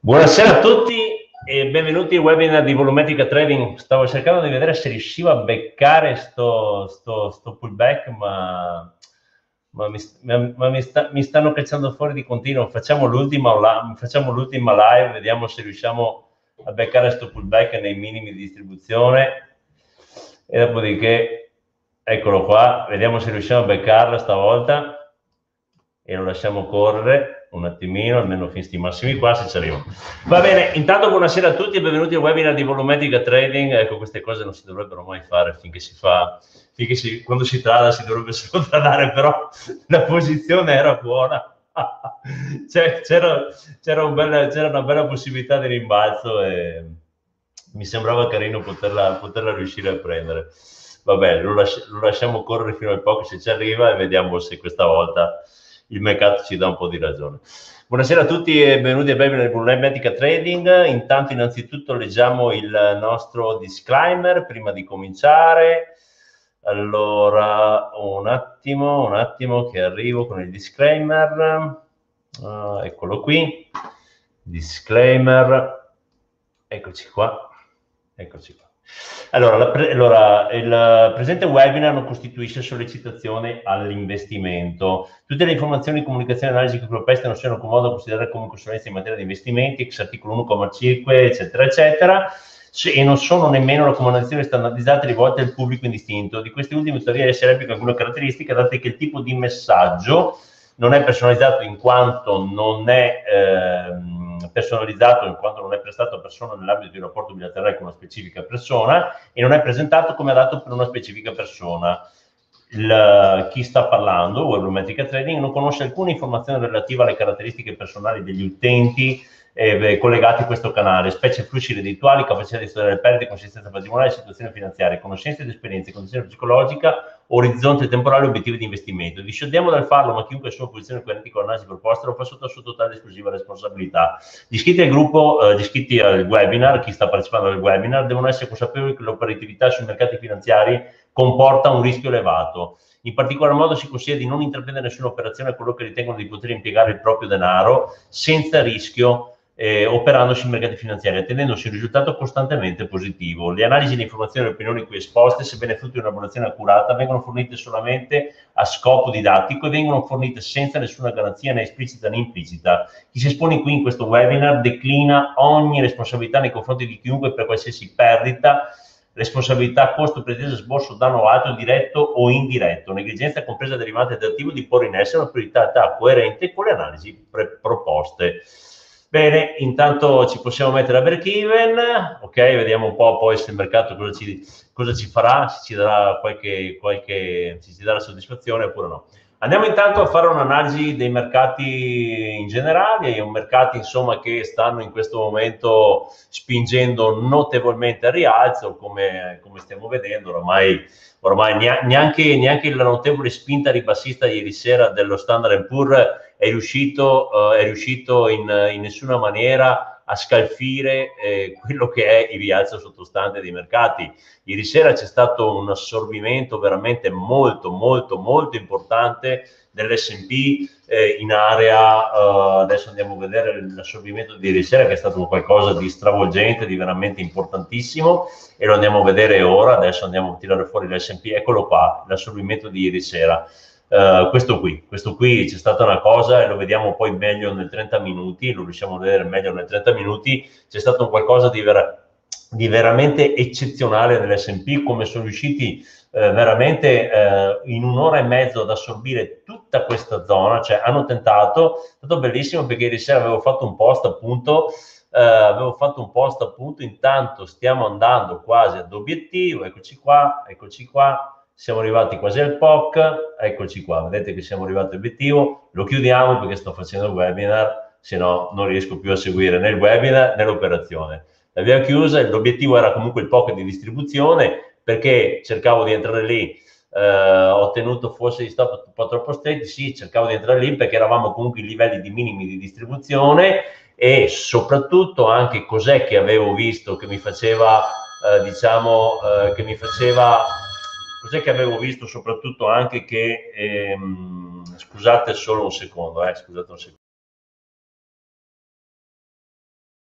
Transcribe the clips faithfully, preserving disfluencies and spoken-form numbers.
Buonasera a tutti e benvenuti al webinar di Volumetrica Trading. Stavo cercando di vedere se riuscivo a beccare sto, sto, sto pullback, ma, ma, mi, ma mi, sta, mi stanno cacciando fuori di continuo. Facciamo l'ultima facciamo l'ultima live, vediamo se riusciamo a beccare sto pullback nei minimi di distribuzione e dopodiché, eccolo qua, vediamo se riusciamo a beccarla stavolta e lo lasciamo correre un attimino, almeno fin sti massimi qua, se ci arrivo. Va bene, intanto buonasera a tutti e benvenuti al webinar di Volumetrica Trading. Ecco, queste cose non si dovrebbero mai fare finché si fa, finché si, quando si trada si dovrebbe solo tradare, però la posizione era buona. C'era un una bella possibilità di rimbalzo e mi sembrava carino poterla, poterla riuscire a prendere. Vabbè, lo, lasci lo lasciamo correre fino al poco se ci arriva e vediamo se questa volta il mercato ci dà un po' di ragione. Buonasera a tutti e benvenuti a webinar di Volumetrica Trading. Intanto innanzitutto leggiamo il nostro disclaimer prima di cominciare. Allora, un attimo, un attimo che arrivo con il disclaimer. Uh, eccolo qui. Disclaimer. Eccoci qua. Eccoci qua. Allora, la pre allora, il presente webinar non costituisce sollecitazione all'investimento. Tutte le informazioni, comunicazioni e analisi che proposte non siano comodo considerare come consulenza in materia di investimenti, ex articolo uno comma cinque, eccetera, eccetera, e non sono nemmeno raccomandazioni standardizzate rivolte al pubblico indistinto. Di questi ultimi, tuttavia, si replica alcune caratteristiche, date che il tipo di messaggio non è personalizzato in quanto non è ehm, personalizzato in quanto non è prestato a persona nell'ambito di un rapporto bilaterale con una specifica persona e non è presentato come adatto per una specifica persona. Il, chi sta parlando, Volumetrica Trading, non conosce alcuna informazione relativa alle caratteristiche personali degli utenti eh, collegati a questo canale, specie flussi reddituali, capacità di studiare le perdite, consistenza patrimoniale, situazione finanziaria, conoscenze ed esperienze, condizione psicologica, orizzonte temporale, obiettivi di investimento. Discendiamo dal farlo, ma chiunque sia in posizione coerente con l'analisi proposta lo fa sotto sotto totale esclusiva responsabilità. Gli iscritti al gruppo, eh, gli iscritti al webinar, chi sta partecipando al webinar, devono essere consapevoli che l'operatività sui mercati finanziari comporta un rischio elevato. In particolar modo si consiglia di non intraprendere nessuna operazione a coloro che ritengono di poter impiegare il proprio denaro senza rischio Eh, operando sui mercati finanziari, attendendosi un risultato costantemente positivo. Le analisi, le informazioni e le opinioni qui esposte, sebbene frutto di una valutazione accurata, vengono fornite solamente a scopo didattico e vengono fornite senza nessuna garanzia né esplicita né implicita. Chi si espone qui in questo webinar declina ogni responsabilità nei confronti di chiunque per qualsiasi perdita, responsabilità, costo, pretesa, sborso, danno o altro diretto o indiretto, negligenza compresa derivante dall'attivo di porre in essere una priorità coerente con le analisi proposte. Bene, intanto ci possiamo mettere a break-even, ok, vediamo un po' poi se il mercato cosa ci, cosa ci farà, se ci darà qualche, qualche, se ci darà soddisfazione oppure no. Andiamo intanto a fare un'analisi dei mercati in generale, un mercati insomma che stanno in questo momento spingendo notevolmente al rialzo, come, come stiamo vedendo, ormai, ormai neanche, neanche la notevole spinta ribassista ieri sera dello Standard and Poor's è riuscito, uh, è riuscito in, in nessuna maniera a scalfire eh, quello che è il rialzo sottostante dei mercati. Ieri sera c'è stato un assorbimento veramente molto, molto, molto importante dell'esse and pi eh, in area, uh, adesso andiamo a vedere l'assorbimento di ieri sera che è stato un qualcosa di stravolgente, di veramente importantissimo e lo andiamo a vedere ora, adesso andiamo a tirare fuori l'esse and pi, eccolo qua, l'assorbimento di ieri sera. Uh, questo qui, questo qui c'è stata una cosa e lo vediamo poi meglio nel trenta minuti, lo riusciamo a vedere meglio nel trenta minuti, c'è stato un qualcosa di, vera, di veramente eccezionale nell'esse and pi, come sono riusciti eh, veramente eh, in un'ora e mezzo ad assorbire tutta questa zona, cioè hanno tentato, è stato bellissimo perché ieri sera avevo fatto un post appunto, eh, avevo fatto un post appunto, intanto stiamo andando quasi ad obiettivo, eccoci qua, eccoci qua, siamo arrivati quasi al P O C, eccoci qua, vedete che siamo arrivati all'obiettivo, lo chiudiamo perché sto facendo il webinar, se no non riesco più a seguire né il webinar né l'operazione. L'abbiamo chiusa, l'obiettivo era comunque il P O C di distribuzione, perché cercavo di entrare lì, eh, ho tenuto forse gli stop un po' troppo stretti, sì, cercavo di entrare lì perché eravamo comunque in livelli di minimi di distribuzione e soprattutto anche cos'è che avevo visto che mi faceva, eh, diciamo, eh, che mi faceva... Cos'è che avevo visto soprattutto anche che, ehm, scusate solo un secondo, eh, scusate un secondo.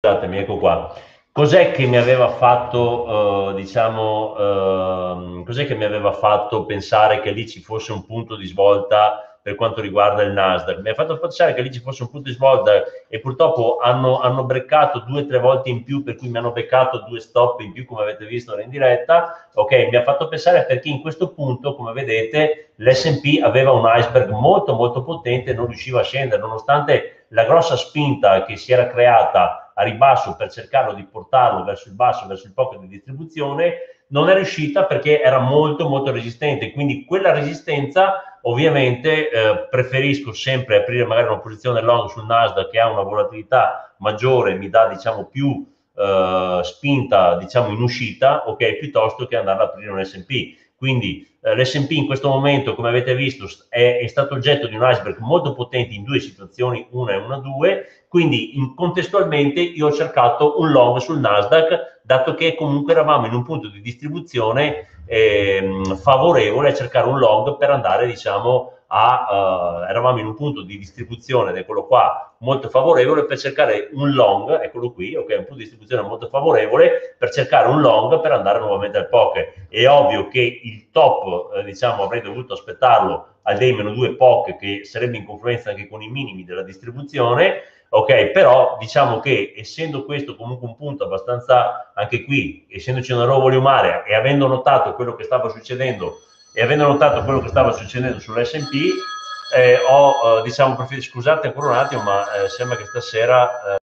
Scusatemi, ecco qua. Cos'è che mi aveva fatto, eh, diciamo, eh, cos'è che mi aveva fatto pensare che lì ci fosse un punto di svolta per quanto riguarda il Nasdaq? Mi ha fatto pensare che lì ci fosse un punto di svolta e purtroppo hanno, hanno breccato due o tre volte in più, per cui mi hanno beccato due stop in più, come avete visto in diretta. Ok, mi ha fatto pensare perché in questo punto, come vedete, l'S and P aveva un iceberg molto molto potente e non riusciva a scendere, nonostante la grossa spinta che si era creata a ribasso per cercarlo di portarlo verso il basso, verso il pocket di distribuzione, non è riuscita perché era molto molto resistente. Quindi quella resistenza, ovviamente, eh, preferisco sempre aprire magari una posizione long sul Nasdaq che ha una volatilità maggiore, mi dà, diciamo, più eh, spinta, diciamo, in uscita, ok, piuttosto che andare ad aprire un S and P. Quindi eh, l'S and P in questo momento, come avete visto, è, è stato oggetto di un iceberg molto potente in due situazioni, una e una due, quindi in, contestualmente io ho cercato un long sul Nasdaq, dato che comunque eravamo in un punto di distribuzione ehm, favorevole a cercare un long per andare, diciamo, a, uh, eravamo in un punto di distribuzione, eccolo qua, molto favorevole per cercare un long, eccolo qui, ok, un punto di distribuzione molto favorevole per cercare un long per andare nuovamente al pocket. È ovvio che il top, eh, diciamo, avrei dovuto aspettarlo al day meno due pocket, che sarebbe in confluenza anche con i minimi della distribuzione, ok, però diciamo che essendo questo comunque un punto abbastanza, anche qui, essendoci una roba volumare e avendo notato quello che stava succedendo e avendo notato quello che stava succedendo sull'S and P, eh, ho, eh, diciamo, preferito, scusate ancora un attimo, ma eh, sembra che stasera... Eh,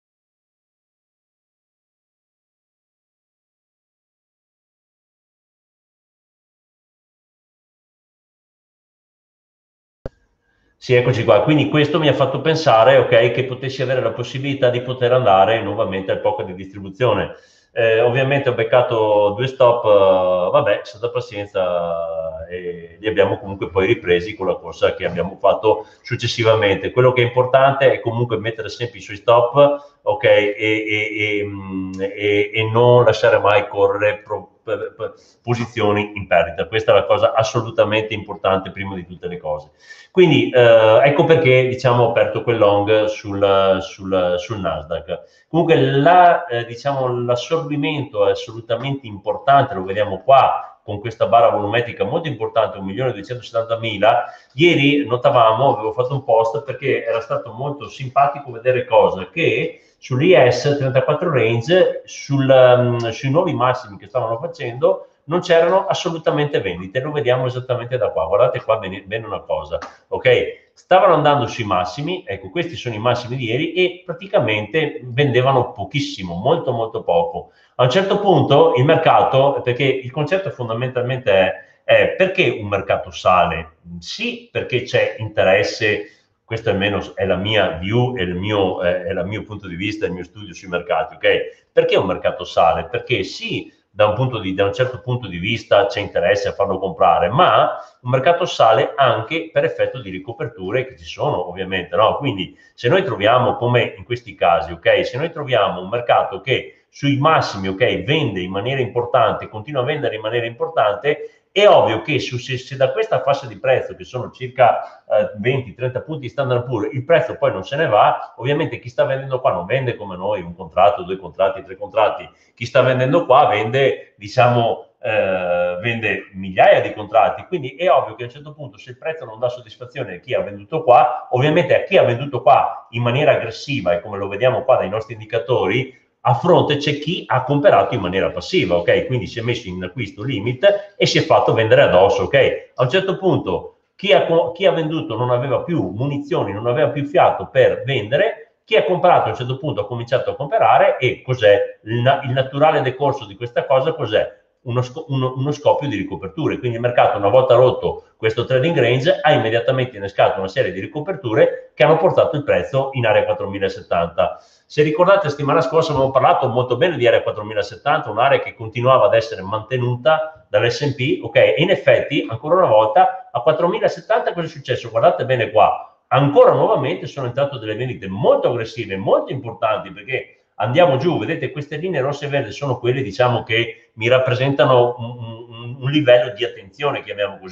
Sì, eccoci qua. Quindi questo mi ha fatto pensare, ok, che potessi avere la possibilità di poter andare nuovamente al poker di distribuzione. Eh, ovviamente ho beccato due stop, uh, vabbè, è stata pazienza e li abbiamo comunque poi ripresi con la corsa che abbiamo fatto successivamente. Quello che è importante è comunque mettere sempre i suoi stop, ok, e, e, e, e, e non lasciare mai correre pro, per, per posizioni in perdita. Questa è la cosa assolutamente importante prima di tutte le cose. Quindi eh, ecco perché, diciamo, ho aperto quel long sul, sul, sul Nasdaq. Comunque la, eh, diciamo, l'assorbimento è assolutamente importante, lo vediamo qua con questa barra volumetrica molto importante, un milione duecentosettantamila. Ieri notavamo, avevo fatto un post perché era stato molto simpatico vedere cosa, che sull'I S trentaquattro range, sul, um, sui nuovi massimi che stavano facendo, non c'erano assolutamente vendite, lo vediamo esattamente da qua. Guardate qua bene, bene una cosa, ok? Stavano andando sui massimi, ecco, questi sono i massimi di ieri e praticamente vendevano pochissimo, molto molto poco. A un certo punto il mercato, perché il concetto fondamentalmente è, è perché un mercato sale? Sì, perché c'è interesse, questo almeno è la mia view, è il mio, è, è il mio punto di vista, il mio studio sui mercati, ok? Perché un mercato sale? Perché sì, da un, punto di, da un certo punto di vista c'è interesse a farlo comprare, ma un mercato sale anche per effetto di ricoperture che ci sono ovviamente, no? Quindi se noi troviamo, come in questi casi, ok, se noi troviamo un mercato che sui massimi, ok, vende in maniera importante, continua a vendere in maniera importante, è ovvio che su, se, se da questa fascia di prezzo, che sono circa eh, venti trenta punti Standard and Poor's, il prezzo poi non se ne va, ovviamente chi sta vendendo qua non vende come noi un contratto, due contratti, tre contratti, chi sta vendendo qua vende, diciamo, eh, vende migliaia di contratti, quindi è ovvio che a un certo punto se il prezzo non dà soddisfazione a chi ha venduto qua, ovviamente a chi ha venduto qua in maniera aggressiva, e come lo vediamo qua dai nostri indicatori, a fronte c'è chi ha comprato in maniera passiva, ok? Quindi si è messo in acquisto limit e si è fatto vendere addosso, ok? A un certo punto chi ha, chi ha venduto non aveva più munizioni, non aveva più fiato per vendere, chi ha comprato a un certo punto ha cominciato a comprare e cos'è? Il, il naturale decorso di questa cosa cos'è? Uno, uno, uno scoppio di ricoperture, quindi il mercato una volta rotto questo trading range ha immediatamente innescato una serie di ricoperture che hanno portato il prezzo in area quattromilasettanta. Se ricordate, la settimana scorsa abbiamo parlato molto bene di area quattromilasettanta, un'area che continuava ad essere mantenuta dall'S and P, ok? E in effetti, ancora una volta, a quattromilasettanta cosa è successo? Guardate bene qua, ancora nuovamente sono entrate delle vendite molto aggressive, molto importanti, perché andiamo giù, vedete queste linee rosse e verde sono quelle, diciamo, che mi rappresentano un, un, un livello di attenzione, chiamiamo così.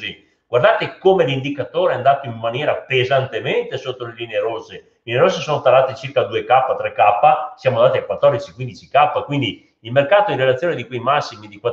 Guardate come l'indicatore è andato in maniera pesantemente sotto le linee rosse. Le linee rosse sono tarate circa due K, tre K, siamo andati a quattordici quindici K, quindi il mercato in relazione di quei massimi di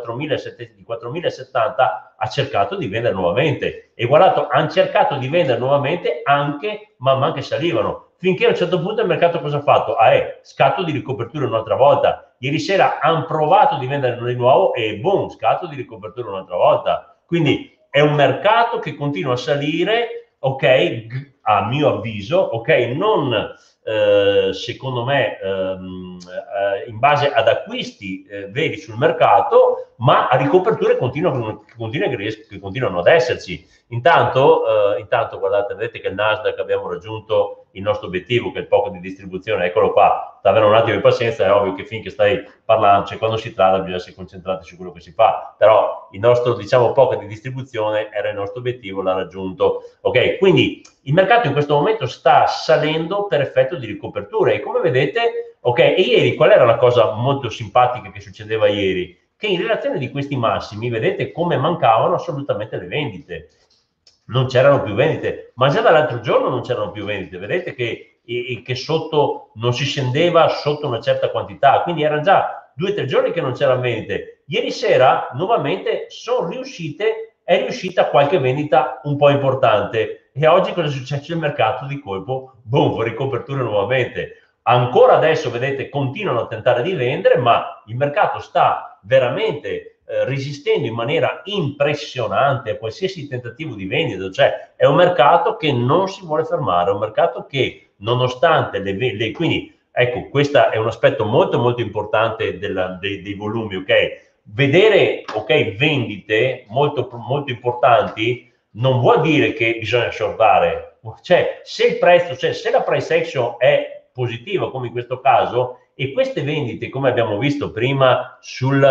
quattromilasettanta ha cercato di vendere nuovamente e guardate, hanno cercato di vendere nuovamente anche man mano che salivano, finché a un certo punto il mercato cosa ha fatto? Ah, è scatto di ricopertura un'altra volta. Ieri sera hanno provato di vendere di nuovo e boom, scatto di ricopertura un'altra volta. Quindi è un mercato che continua a salire, ok, a mio avviso, ok, non eh, secondo me ehm, eh, in base ad acquisti eh, veri sul mercato, ma a ricoperture continuano, che, continuano, che continuano ad esserci. Intanto, eh, intanto, guardate, vedete che il Nasdaq abbiamo raggiunto il nostro obiettivo, che è il poco di distribuzione, eccolo qua, da avere un attimo di pazienza, è ovvio che finché stai parlando, cioè quando si tratta bisogna essere concentrati su quello che si fa, però il nostro, diciamo, poco di distribuzione era il nostro obiettivo, l'ha raggiunto, ok? Quindi il mercato in questo momento sta salendo per effetto di ricoperture e come vedete, ok, e ieri qual era la cosa molto simpatica che succedeva ieri? Che in relazione di questi massimi, vedete come mancavano assolutamente le vendite. Non c'erano più vendite, ma già dall'altro giorno non c'erano più vendite, vedete che, e, che sotto non si scendeva sotto una certa quantità, quindi erano già due o tre giorni che non c'erano vendite. Ieri sera nuovamente sono riuscite, è riuscita qualche vendita un po' importante e oggi cosa è successo? Il mercato di colpo, boom, ricopertura nuovamente. Ancora adesso, vedete, continuano a tentare di vendere, ma il mercato sta veramente eh, resistendo in maniera impressionante a qualsiasi tentativo di vendita, cioè è un mercato che non si vuole fermare, è un mercato che nonostante le, le quindi ecco, questo è un aspetto molto molto importante della, dei, dei volumi, ok? Vedere, ok, vendite molto, molto importanti non vuol dire che bisogna shortare, cioè se il prezzo, cioè se la price action è positiva come in questo caso e queste vendite come abbiamo visto prima sul,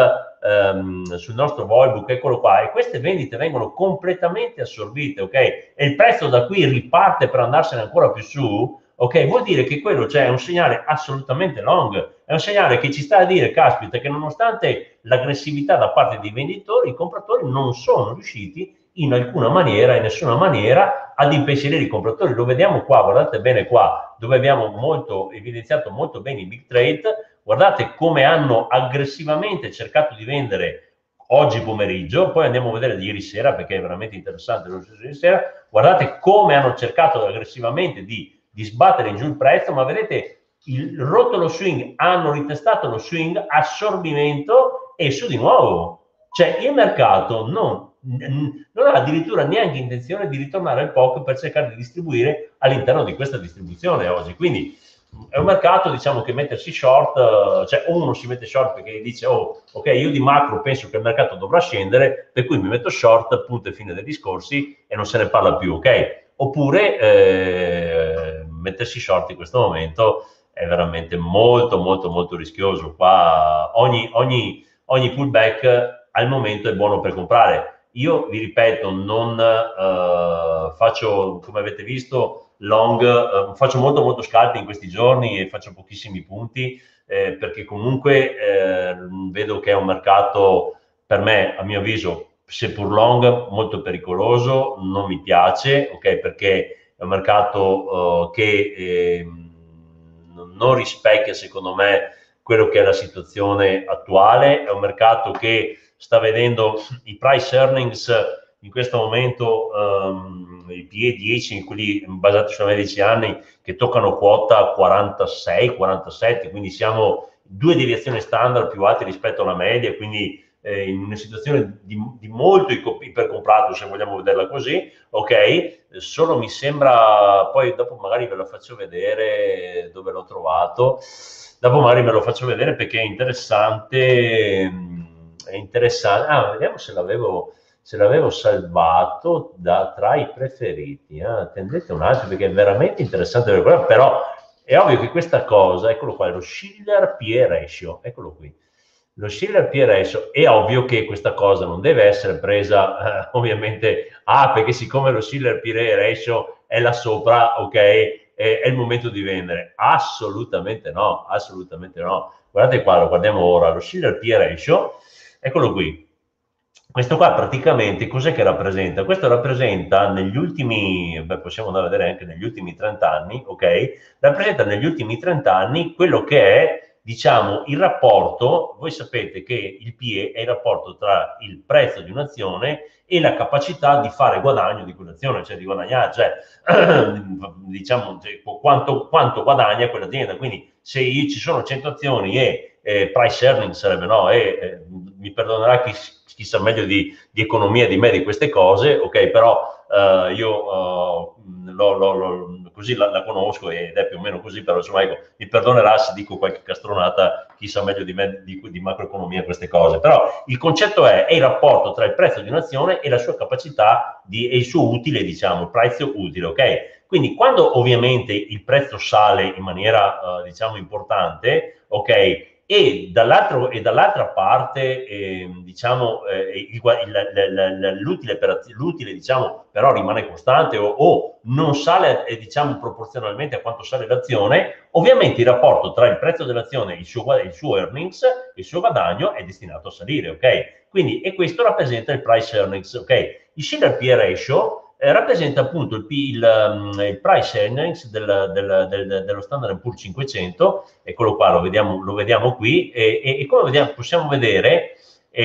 um, sul nostro Volbook, eccolo qua, e queste vendite vengono completamente assorbite, ok? E il prezzo da qui riparte per andarsene ancora più su, ok? Vuol dire che quello cioè, è un segnale assolutamente long, è un segnale che ci sta a dire, caspita, che nonostante l'aggressività da parte dei venditori, i compratori non sono riusciti in alcuna maniera, in nessuna maniera, ad impensierire i compratori. Lo vediamo qua, guardate bene qua, dove abbiamo molto evidenziato molto bene i big trade, guardate come hanno aggressivamente cercato di vendere oggi pomeriggio, poi andiamo a vedere di ieri sera perché è veramente interessante lo stesso ieri sera, guardate come hanno cercato aggressivamente di, di sbattere in giù il prezzo, ma vedete il rotto lo swing, hanno ritestato lo swing, assorbimento e su di nuovo. Cioè il mercato non, non ha addirittura neanche intenzione di ritornare al P O C per cercare di distribuire all'interno di questa distribuzione oggi. Quindi è un mercato, diciamo, che mettersi short, cioè uno si mette short perché dice, oh, ok, io di macro penso che il mercato dovrà scendere, per cui mi metto short, punto e fine dei discorsi, e non se ne parla più, ok? Oppure eh, mettersi short in questo momento è veramente molto, molto, molto rischioso. Qua ogni, ogni, ogni pullback al momento è buono per comprare. Io vi ripeto, non eh, faccio, come avete visto, long, eh, faccio molto molto scalpi in questi giorni e faccio pochissimi punti eh, perché comunque eh, vedo che è un mercato per me, a mio avviso, seppur long, molto pericoloso, non mi piace, ok? Perché è un mercato eh, che eh, non rispecchia secondo me quello che è la situazione attuale, è un mercato che sta vedendo i price earnings in questo momento, um, i P E dieci, quelli basati su dieci anni, che toccano quota quarantasei quarantasette, quindi siamo due deviazioni standard più alte rispetto alla media, quindi eh, in una situazione di, di molto ipercomprato, se vogliamo vederla così, ok? Solo mi sembra, poi dopo magari ve lo faccio vedere dove l'ho trovato, dopo magari ve lo faccio vedere perché è interessante, è interessante, ah, vediamo se l'avevo se l'avevo salvato da tra i preferiti, eh? Attendete un attimo perché è veramente interessante, però è ovvio che questa cosa, eccolo qua, è lo Shiller P E ratio, eccolo qui, lo Shiller P E ratio, è ovvio che questa cosa non deve essere presa, eh, ovviamente, ah, perché siccome lo Shiller P E ratio è là sopra, ok, è, è il momento di vendere, assolutamente no, assolutamente no, guardate qua, lo guardiamo ora, lo Shiller P E ratio, eccolo qui, questo qua praticamente cos'è che rappresenta? Questo rappresenta negli ultimi, beh, possiamo andare a vedere anche negli ultimi trenta anni, ok? Rappresenta negli ultimi trenta anni quello che è, diciamo, il rapporto. Voi sapete che il P E è il rapporto tra il prezzo di un'azione e la capacità di fare guadagno di quell'azione, cioè di guadagnare, cioè diciamo quanto, quanto guadagna quell'azienda. Quindi se ci sono cento azioni e eh, price earning sarebbe, no? E, eh, mi perdonerà chi, chi sa meglio di, di economia di me di queste cose, ok? Però eh, io uh, lo, lo, lo, così la, la conosco ed è più o meno così, però insomma ecco, mi perdonerà se dico qualche castronata, chi sa meglio di me di, di macroeconomia queste cose. Però il concetto è, è il rapporto tra il prezzo di un'azione e la sua capacità di, e il suo utile, diciamo, il prezzo utile, ok? Quindi quando ovviamente il prezzo sale in maniera, uh, diciamo, importante, ok? E dall'altra parte, eh, diciamo, eh, l'utile, l'utile, diciamo, però rimane costante o, o non sale, eh, diciamo, proporzionalmente a quanto sale l'azione, ovviamente il rapporto tra il prezzo dell'azione e il suo, il suo earnings, il suo guadagno è destinato a salire, ok? Quindi, e questo rappresenta il price earnings, ok? Il Schiller P E ratio Eh, rappresenta appunto il, il, il price earnings del, del, del, dello Standard and Poor's cinquecento, eccolo qua, lo vediamo, lo vediamo qui, e, e, e come vediamo, possiamo vedere,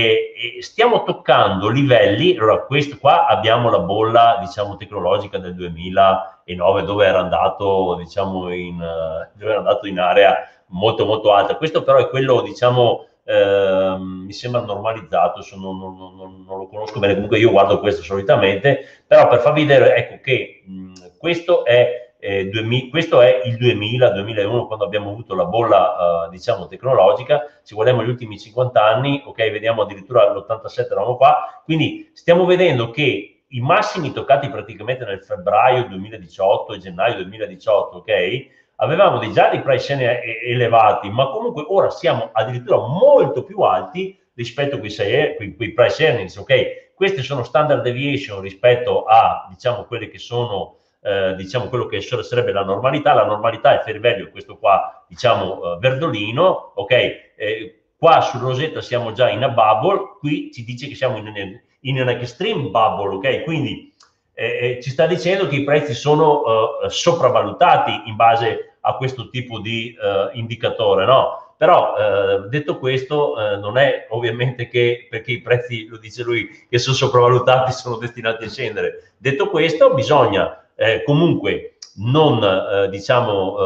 eh, stiamo toccando livelli. Allora, questo qua abbiamo la bolla, diciamo, tecnologica del duemilanove, dove era andato, diciamo, in, dove era andato in area molto molto alta. Questo però è quello, diciamo, Uh, mi sembra normalizzato, non, non, non, non lo conosco bene, comunque io guardo questo solitamente, però per farvi vedere, ecco, che mh, questo, è, eh, duemila, questo è il duemila duemilauno, quando abbiamo avuto la bolla, uh, diciamo, tecnologica. Se guardiamo gli ultimi cinquanta anni, ok, vediamo addirittura l'ottantasette eravamo qua, quindi stiamo vedendo che i massimi toccati praticamente nel febbraio duemiladiciotto e gennaio duemiladiciotto, ok, avevamo dei, già dei price elevati, ma comunque ora siamo addirittura molto più alti rispetto a quei, sei, quei, quei price earnings, ok? Queste sono standard deviation rispetto a, diciamo, quelle che sono, eh, diciamo, quello che sarebbe la normalità. La normalità è fair value, questo qua, diciamo, eh, verdolino, ok? Eh, qua sul Rosetta siamo già in a bubble, qui ci dice che siamo in, in un extreme bubble, ok? Quindi eh, ci sta dicendo che i prezzi sono eh, sopravvalutati in base a questo tipo di eh, indicatore, no? Però eh, detto questo, eh, non è ovviamente che perché i prezzi, lo dice lui, che sono sopravvalutati sono destinati a scendere. Detto questo, bisogna eh, comunque non, eh, diciamo,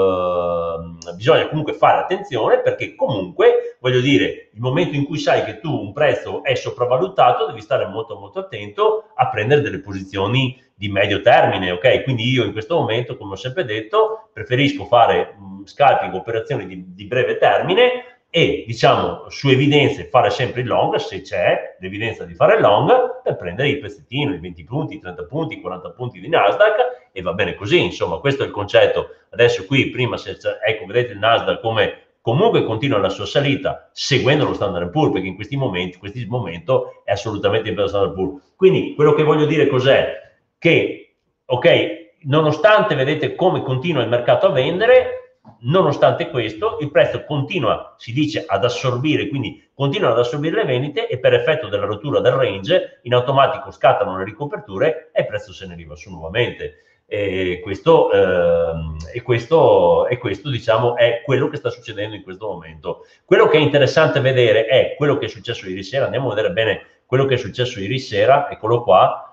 eh, bisogna comunque fare attenzione, perché comunque, voglio dire, il momento in cui sai che tu un prezzo è sopravvalutato, devi stare molto molto attento a prendere delle posizioni di medio termine, ok? Quindi io in questo momento, come ho sempre detto, preferisco fare mh, scalping, operazioni di, di breve termine, e, diciamo, su evidenze fare sempre il long, se c'è l'evidenza di fare il long, per prendere il pezzettino, i venti punti, i trenta punti, i quaranta punti di Nasdaq, e va bene così. Insomma, questo è il concetto. Adesso qui, prima, se, ecco, vedete il Nasdaq come comunque continua la sua salita seguendo lo Standard and Poor's, perché in questi momenti, in questo momento è assolutamente in Standard and Poor's. Quindi quello che voglio dire cos'è? Che, ok, nonostante vedete come continua il mercato a vendere, nonostante questo il prezzo continua, si dice, ad assorbire, quindi continuano ad assorbire le vendite, e per effetto della rottura del range in automatico scattano le ricoperture e il prezzo se ne riva su nuovamente. E questo, ehm, e questo, e questo diciamo è quello che sta succedendo in questo momento. Quello che è interessante vedere è quello che è successo ieri sera. Andiamo a vedere bene quello che è successo ieri sera, eccolo qua.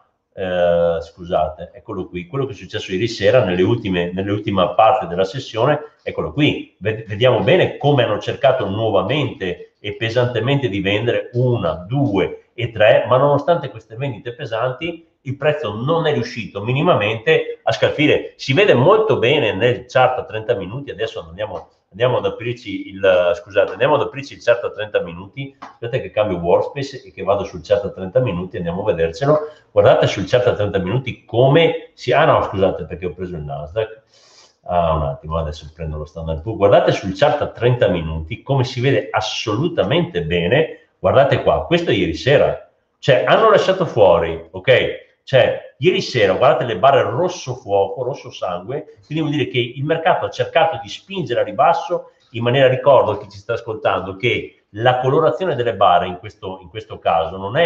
Uh, scusate, eccolo qui, quello che è successo ieri sera nelle ultime, nell'ultima parte della sessione, eccolo qui. Vediamo bene come hanno cercato nuovamente e pesantemente di vendere una, due e tre, ma nonostante queste vendite pesanti il prezzo non è riuscito minimamente a scalfire. Si vede molto bene nel chart a trenta minuti. Adesso andiamo Andiamo ad aprirci il, scusate, andiamo ad aprirci il chart a trenta minuti. Aspetta che cambio workspace e che vado sul chart a trenta minuti, andiamo a vedercelo. Guardate sul chart a trenta minuti come si... Ah no, scusate, perché ho preso il Nasdaq. Ah, un attimo, adesso prendo lo Standard and Poor's. Guardate sul chart a trenta minuti come si vede assolutamente bene. Guardate qua, questo è ieri sera. Cioè, hanno lasciato fuori, ok? Cioè, ieri sera, guardate le barre rosso fuoco, rosso sangue, quindi vuol dire che il mercato ha cercato di spingere a ribasso in maniera, ricordo a chi ci sta ascoltando, che la colorazione delle barre in questo, in questo caso non è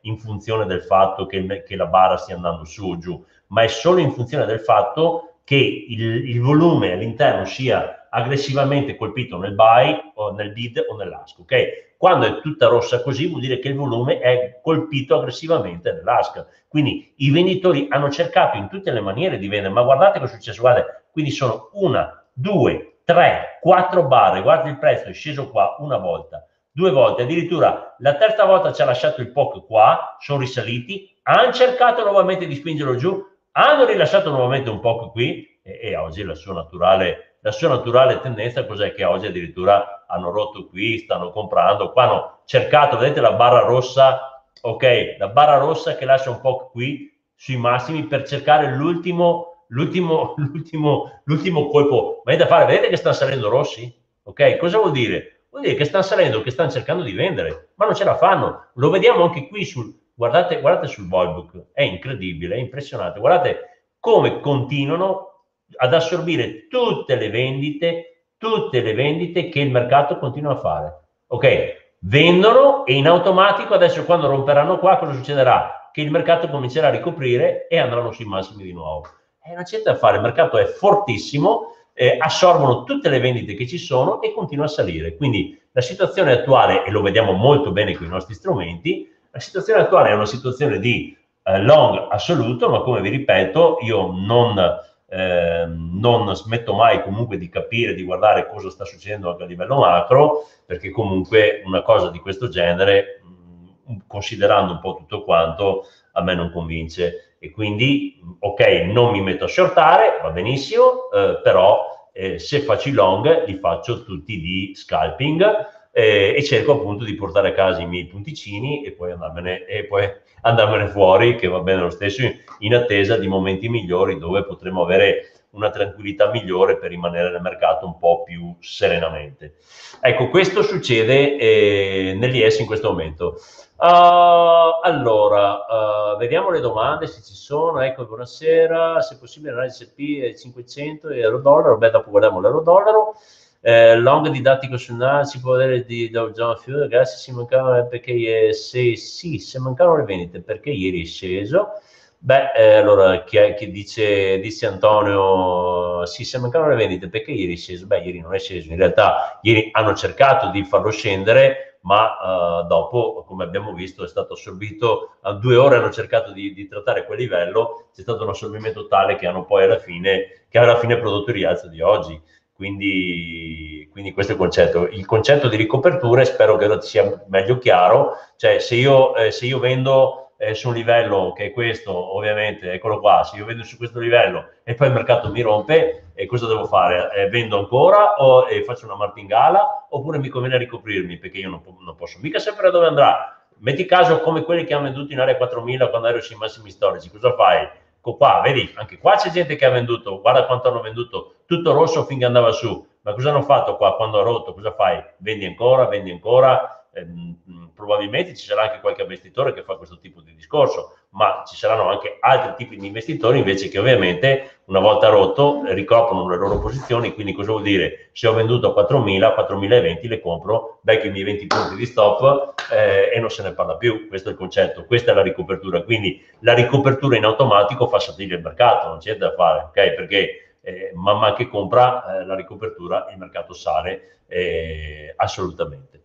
in funzione del fatto che, il, che la barra stia andando su o giù, ma è solo in funzione del fatto che il, il volume all'interno sia aggressivamente colpito nel buy o nel bid o nell'ask, ok? Quando è tutta rossa così vuol dire che il volume è colpito aggressivamente nell'ask. Quindi i venditori hanno cercato in tutte le maniere di vendere, ma guardate cosa è successo, guardate, quindi sono una, due, tre, quattro barre, guarda il prezzo è sceso qua una volta, due volte, addirittura la terza volta ci ha lasciato il P O C qua, sono risaliti, hanno cercato nuovamente di spingerlo giù, hanno rilasciato nuovamente un P O C qui e, e oggi la sua naturale, la sua naturale tendenza cos'è? Che oggi addirittura hanno rotto qui, stanno comprando, qua hanno cercato, vedete la barra rossa, ok, la barra rossa che lascia un po' qui sui massimi per cercare l'ultimo, l'ultimo, l'ultimo, l'ultimo colpo, ma è da fare, vedete che stanno salendo rossi? Ok, cosa vuol dire? Vuol dire che stanno salendo, che stanno cercando di vendere, ma non ce la fanno, lo vediamo anche qui sul, guardate, guardate sul Volbook, è incredibile, è impressionante, guardate come continuano ad assorbire tutte le vendite, tutte le vendite che il mercato continua a fare, ok? Vendono e in automatico adesso quando romperanno qua cosa succederà? Che il mercato comincerà a ricoprire e andranno sui massimi di nuovo. Eh, non c'è da fare, il mercato è fortissimo, eh, assorbono tutte le vendite che ci sono e continua a salire. Quindi la situazione attuale, e lo vediamo molto bene con i nostri strumenti, la situazione attuale è una situazione di eh, long assoluto, ma come vi ripeto, io non... Eh, non smetto mai comunque di capire, di guardare cosa sta succedendo anche a livello macro, perché comunque una cosa di questo genere, mh, considerando un po' tutto quanto, a me non convince. E quindi, ok, non mi metto a shortare, va benissimo, eh, però eh, se faccio i long li faccio tutti di scalping eh, e cerco appunto di portare a casa i miei punticini e poi andarmene, e poi andarmene fuori, che va bene lo stesso, in attesa di momenti migliori dove potremo avere una tranquillità migliore per rimanere nel mercato un po' più serenamente. Ecco, questo succede eh, nell'I S in questo momento. Uh, allora, uh, vediamo le domande se ci sono. Ecco, buonasera, se possibile analisi S and P cinquecento e euro-dollaro, beh dopo guardiamo l'euro-dollaro. Eh, long didattico sul N A S, si può avere di Dow Jones Future, grazie, si mancavano perché se, sì, se mancavano le vendite perché ieri è sceso. Beh, eh, allora chi, è, chi dice, dice Antonio, sì, se mancavano le vendite perché ieri è sceso? Beh, ieri non è sceso, in realtà ieri hanno cercato di farlo scendere, ma uh, dopo, come abbiamo visto, è stato assorbito, a due ore hanno cercato di, di trattare quel livello, c'è stato un assorbimento tale che hanno poi alla fine, che alla fine prodotto il rialzo di oggi. Quindi, quindi questo è il concetto. Il concetto di ricoperture spero che sia meglio chiaro, cioè se io, eh, se io vendo eh, su un livello che è questo, ovviamente, eccolo qua, se io vendo su questo livello e poi il mercato mi rompe, eh, cosa devo fare? Eh, vendo ancora o eh, faccio una martingala oppure mi conviene ricoprirmi perché io non, non posso mica sapere dove andrà. Metti caso come quelli che hanno venduto in area quattromila quando ero sui massimi storici, cosa fai? Qua, vedi, anche qua c'è gente che ha venduto, guarda quanto hanno venduto, tutto rosso finché andava su, ma cosa hanno fatto qua quando ha rotto? Cosa fai? Vendi ancora, vendi ancora, eh, probabilmente ci sarà anche qualche investitore che fa questo tipo di discorso, ma ci saranno anche altri tipi di investitori invece che ovviamente una volta rotto ricoprono le loro posizioni, quindi cosa vuol dire? Se ho venduto a quattromila, quattromilaventi le compro, becco i miei venti punti di stop eh, e non se ne parla più, questo è il concetto, questa è la ricopertura, quindi la ricopertura in automatico fa salire il mercato, non c'è da fare, ok? Perché eh, man mano che compra eh, la ricopertura il mercato sale eh, assolutamente.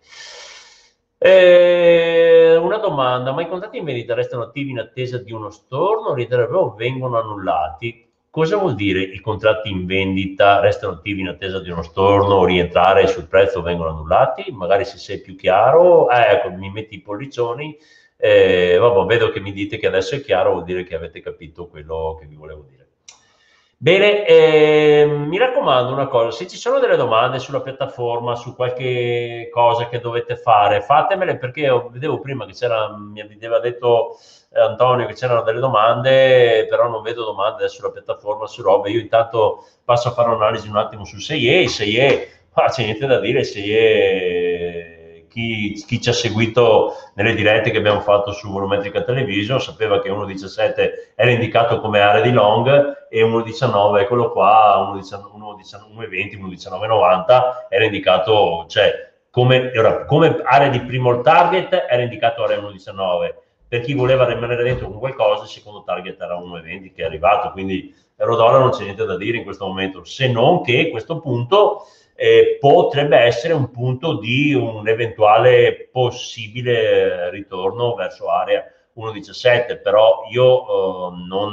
Eh, una domanda, ma i contratti in vendita restano attivi in attesa di uno storno o vengono annullati? Cosa vuol dire i contratti in vendita restano attivi in attesa di uno storno o rientrare sul prezzo o vengono annullati? Magari se sei più chiaro, eh, ecco, mi metti i pollicioni, eh, vabbè, vedo che mi dite che adesso è chiaro, vuol dire che avete capito quello che vi volevo dire. Bene, eh, mi raccomando una cosa, se ci sono delle domande sulla piattaforma, su qualche cosa che dovete fare, fatemele perché io vedevo prima che c'era, mi aveva detto eh, Antonio che c'erano delle domande, però non vedo domande sulla piattaforma, su robe. Io intanto passo a fare un'analisi un attimo sul sei E, il sei E, ah, c'è niente da dire, il sei E... Chi, chi ci ha seguito nelle dirette che abbiamo fatto su Volumetrica Television sapeva che uno virgola diciassette era indicato come area di long e uno virgola diciannove, eccolo qua, uno virgola venti, uno virgola diciannove novanta era indicato, cioè come, ora, come area di primo target era indicato area uno virgola diciannove, per chi voleva rimanere dentro con qualcosa, il secondo target era uno virgola venti che è arrivato, quindi euro-dollaro non c'è niente da dire in questo momento, se non che a questo punto eh, potrebbe essere un punto di un eventuale possibile ritorno verso area uno virgola diciassette, però io eh, non,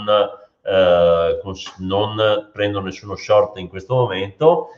eh, non prendo nessuno short in questo momento.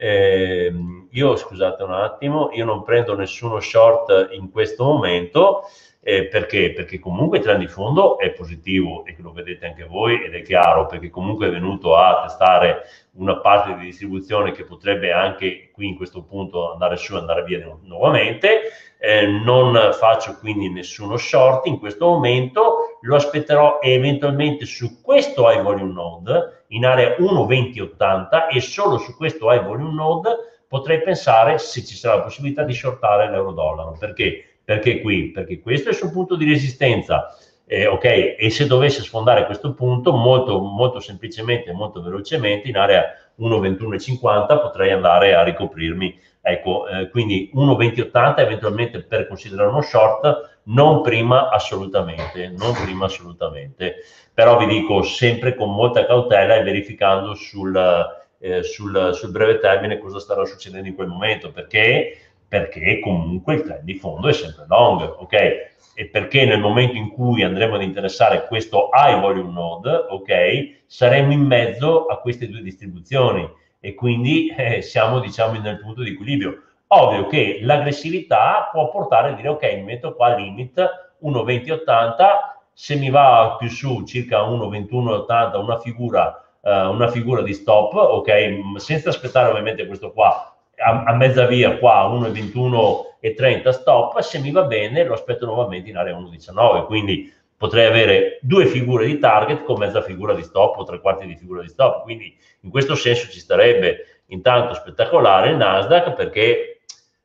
Eh, io scusate un attimo, io non prendo nessuno short in questo momento. Eh, perché? Perché comunque il trend di fondo è positivo e che lo vedete anche voi ed è chiaro, perché comunque è venuto a testare una parte di distribuzione che potrebbe anche qui in questo punto andare su e andare via nu nuovamente. Eh, non faccio quindi nessuno short in questo momento, lo aspetterò eventualmente su questo high volume node in area uno virgola venti ottanta e solo su questo high volume node potrei pensare se ci sarà la possibilità di shortare l'euro dollaro. Perché? Perché qui? Perché questo è il suo punto di resistenza, eh, ok? E se dovesse sfondare questo punto, molto, molto semplicemente, molto velocemente, in area uno virgola ventuno cinquanta potrei andare a ricoprirmi. Ecco, eh, quindi uno virgola venti ottanta eventualmente per considerare uno short, non prima assolutamente, non prima assolutamente. Però vi dico sempre con molta cautela e verificando sul, eh, sul, sul breve termine cosa starà succedendo in quel momento, perché perché comunque il trend di fondo è sempre long, ok? E perché nel momento in cui andremo ad interessare questo high volume node, ok, saremo in mezzo a queste due distribuzioni e quindi eh, siamo, diciamo, nel punto di equilibrio. Ovvio che l'aggressività può portare a dire, ok, mi metto qua limit uno virgola venti ottanta, se mi va più su circa uno virgola ventuno ottanta, una figura, eh, una figura di stop, ok, senza aspettare ovviamente questo qua, A, a mezza via qua uno virgola ventuno e trenta stop, se mi va bene lo aspetto nuovamente in area uno virgola diciannove, quindi potrei avere due figure di target con mezza figura di stop o tre quarti di figura di stop, quindi in questo senso ci starebbe intanto spettacolare il Nasdaq perché,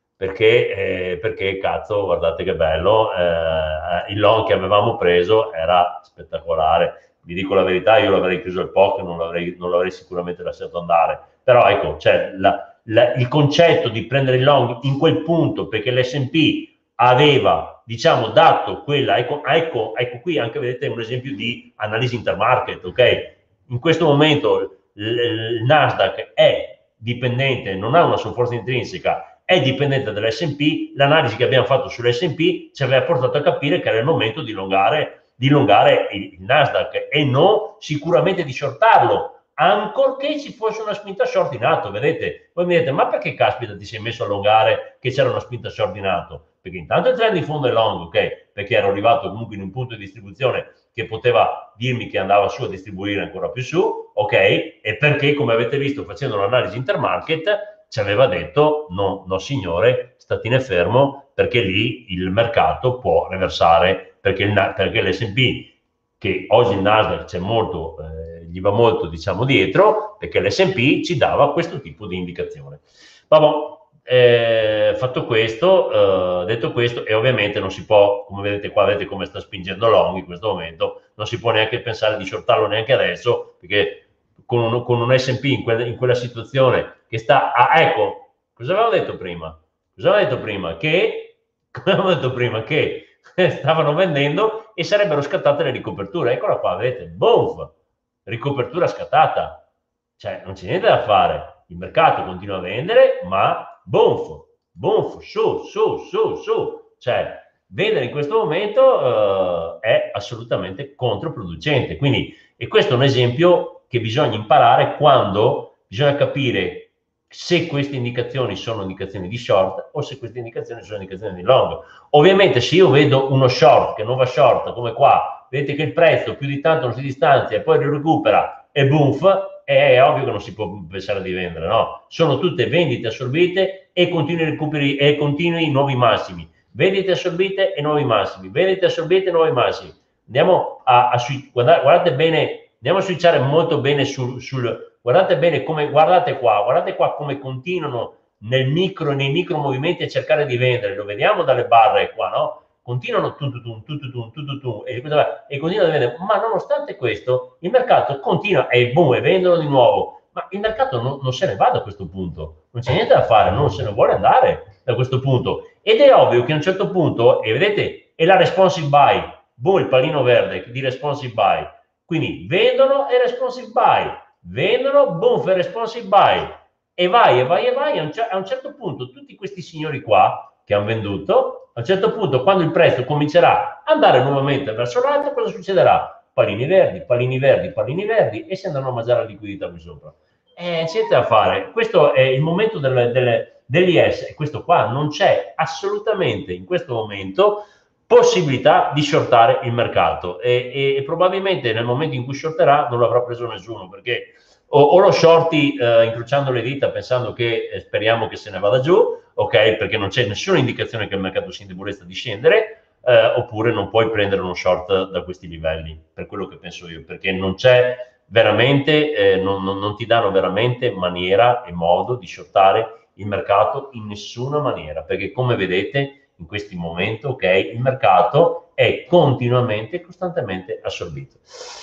perché, eh, perché cazzo, guardate che bello, eh, il long che avevamo preso era spettacolare, vi dico la verità, io l'avrei chiuso il poker, non l'avrei, non l'avrei sicuramente lasciato andare, però ecco, c'è la La, il concetto di prendere il long in quel punto perché l'S and P aveva, diciamo, dato quella, ecco, ecco, ecco qui anche vedete un esempio di analisi intermarket, ok? In questo momento il Nasdaq è dipendente, non ha una sua forza intrinseca, è dipendente dall'S and P, l'analisi che abbiamo fatto sull'S and P ci aveva portato a capire che era il momento di lungare, di lungare il, il Nasdaq e non sicuramente di shortarlo, ancorché ci fosse una spinta short in atto, vedete? Voi mi dite, ma perché caspita ti sei messo a allungare che c'era una spinta short in atto? Perché intanto il trend di fondo è long, ok? Perché ero arrivato comunque in un punto di distribuzione che poteva dirmi che andava su a distribuire ancora più su, ok? E perché, come avete visto facendo l'analisi intermarket, ci aveva detto, no, no signore, statene fermo, perché lì il mercato può reversare, perché, il, perché l'S and P, che oggi il Nasdaq c'è molto... Eh, gli va molto, diciamo, dietro, perché l'S and P ci dava questo tipo di indicazione. Vabbè, eh, fatto questo, eh, detto questo, e ovviamente non si può, come vedete qua, vedete come sta spingendo long in questo momento, non si può neanche pensare di shortarlo neanche adesso, perché con un, con un S and P in, que in quella situazione che sta, ah, ecco, cosa avevo detto prima? Cosa avevo detto prima? Che, come avevo detto prima? Che stavano vendendo e sarebbero scattate le ricoperture, eccola qua, vedete, boom! Ricopertura scattata, cioè non c'è niente da fare, il mercato continua a vendere, ma bonfo, bonfo, su, su, su, su, cioè vendere in questo momento eh, è assolutamente controproducente, quindi, e questo è un esempio che bisogna imparare quando bisogna capire se queste indicazioni sono indicazioni di short o se queste indicazioni sono indicazioni di long. Ovviamente se io vedo uno short che non va short come qua, vedete che il prezzo più di tanto non si distanzia e poi lo recupera e boom, è ovvio che non si può pensare di vendere, no? Sono tutte vendite assorbite e continui recuperi e continui nuovi massimi. Vendite assorbite e nuovi massimi, vendite assorbite e nuovi massimi. Andiamo a, a guardate, guardate bene, andiamo a switchare molto bene sul, sul guardate bene come, guardate qua, guardate qua come continuano nel micro, nei micro movimenti a cercare di vendere, lo vediamo dalle barre qua, no? Continuano tu, tu, tu, tu, tu, tu, tu, tu, tu, e, e continuano a vendere, ma nonostante questo il mercato continua e boom, e vendono di nuovo, ma il mercato non, non se ne va da questo punto, non c'è niente da fare, non se ne vuole andare da questo punto, ed è ovvio che a un certo punto, e vedete, è la responsive buy, boom, il pallino verde di responsive buy. Quindi vendono e responsive buy, vendono, boom, e responsive buy, e vai, e vai, e vai. A un, a un certo punto tutti questi signori qua che hanno venduto, a un certo punto quando il prezzo comincerà ad andare nuovamente verso l'alto, cosa succederà? Pallini verdi, pallini verdi, pallini verdi, e si andranno a mangiare la liquidità qui sopra. Eh, c'è da fare. Questo è il momento delle, delle, dell'I S, e questo qua non c'è assolutamente in questo momento possibilità di shortare il mercato, e, e, e probabilmente nel momento in cui shorterà non l'avrà preso nessuno, perché o, o lo shorti eh, incrociando le dita pensando che eh, speriamo che se ne vada giù, ok, perché non c'è nessuna indicazione che il mercato sia in debolezza di scendere, eh, oppure non puoi prendere uno short da questi livelli, per quello che penso io, perché non c'è veramente, eh, non, non, non ti danno veramente maniera e modo di shortare il mercato in nessuna maniera, perché come vedete in questi momenti, ok, il mercato è continuamente, costantemente assorbito.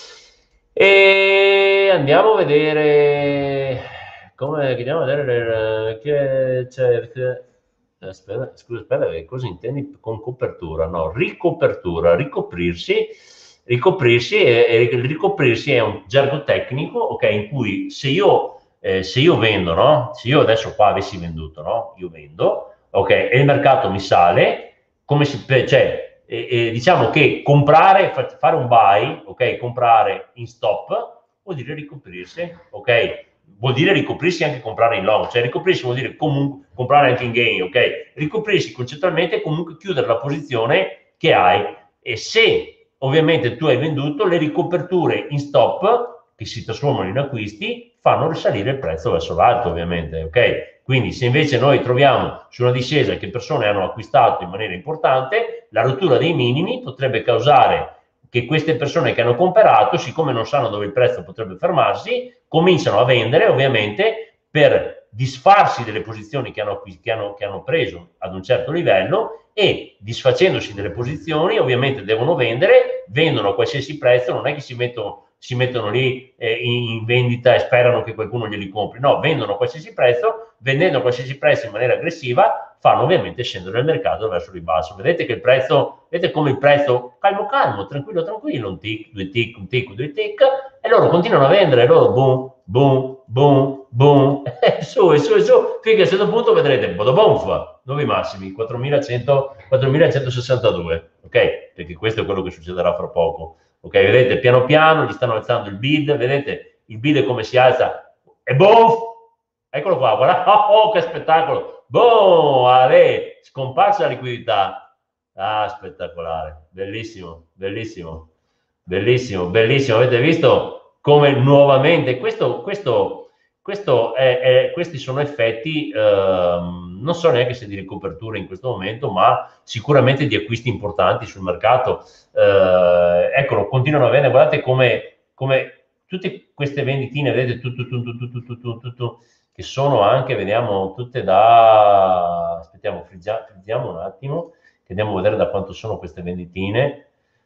E andiamo a vedere come andiamo a vedere che c'è. Aspetta, scusa, aspetta, cosa intendi con copertura? No, ricopertura, ricoprirsi, ricoprirsi e, e ricoprirsi è un gergo tecnico, ok, in cui se io, eh, se io vendo, no? Se io adesso qua avessi venduto, no? Io vendo, ok, e il mercato mi sale, come si, cioè, eh, eh, diciamo che comprare, fare un buy, ok, comprare in stop vuol dire ricoprirsi, ok? Vuol dire ricoprirsi anche comprare in long, cioè ricoprirsi vuol dire comunque comprare anche in gain, ok? Ricoprirsi concettualmente è comunque chiudere la posizione che hai, e se ovviamente tu hai venduto, le ricoperture in stop che si trasformano in acquisti fanno risalire il prezzo verso l'alto, ovviamente, ok? Quindi se invece noi troviamo su una discesa che persone hanno acquistato in maniera importante, la rottura dei minimi potrebbe causare che queste persone che hanno comprato, siccome non sanno dove il prezzo potrebbe fermarsi, cominciano a vendere, ovviamente, per disfarsi delle posizioni che hanno, che hanno, che hanno preso ad un certo livello, e disfacendosi delle posizioni ovviamente devono vendere, vendono a qualsiasi prezzo, non è che si mettono, si mettono lì eh, in vendita e sperano che qualcuno glieli compri, no, vendono a qualsiasi prezzo, vendendo a qualsiasi prezzo in maniera aggressiva fanno ovviamente scendere il mercato verso il ribasso. Vedete che il prezzo, vedete come il prezzo, calmo calmo, tranquillo tranquillo, un tic, due tic, un tic, due tic, e loro continuano a vendere, loro boom, boom, boom, boom, e su, e su, e su, finché a un certo punto vedrete, bodobonfa, nuovi massimi, quattromilacentosessantadue, ok? Perché questo è quello che succederà fra poco, ok? Vedete, piano piano gli stanno alzando il bid, vedete, il bid è come si alza, e boom, eccolo qua, guarda, oh, oh che spettacolo, boom, ale, scomparsa la liquidità, ah, spettacolare, bellissimo, bellissimo, bellissimo, bellissimo, avete visto come nuovamente, questo, questo, questo è, è, questi sono effetti, ehm, non so neanche se di ricopertura in questo momento, ma sicuramente di acquisti importanti sul mercato, eh, eccolo, continuano a vendere, guardate come, come tutte queste venditine, vedete, tutto, tutto, tutto, tutto, tutto, tutto, che sono anche, vediamo, tutte da, aspettiamo, frizziamo, frizziamo un attimo, che andiamo a vedere da quanto sono queste venditine,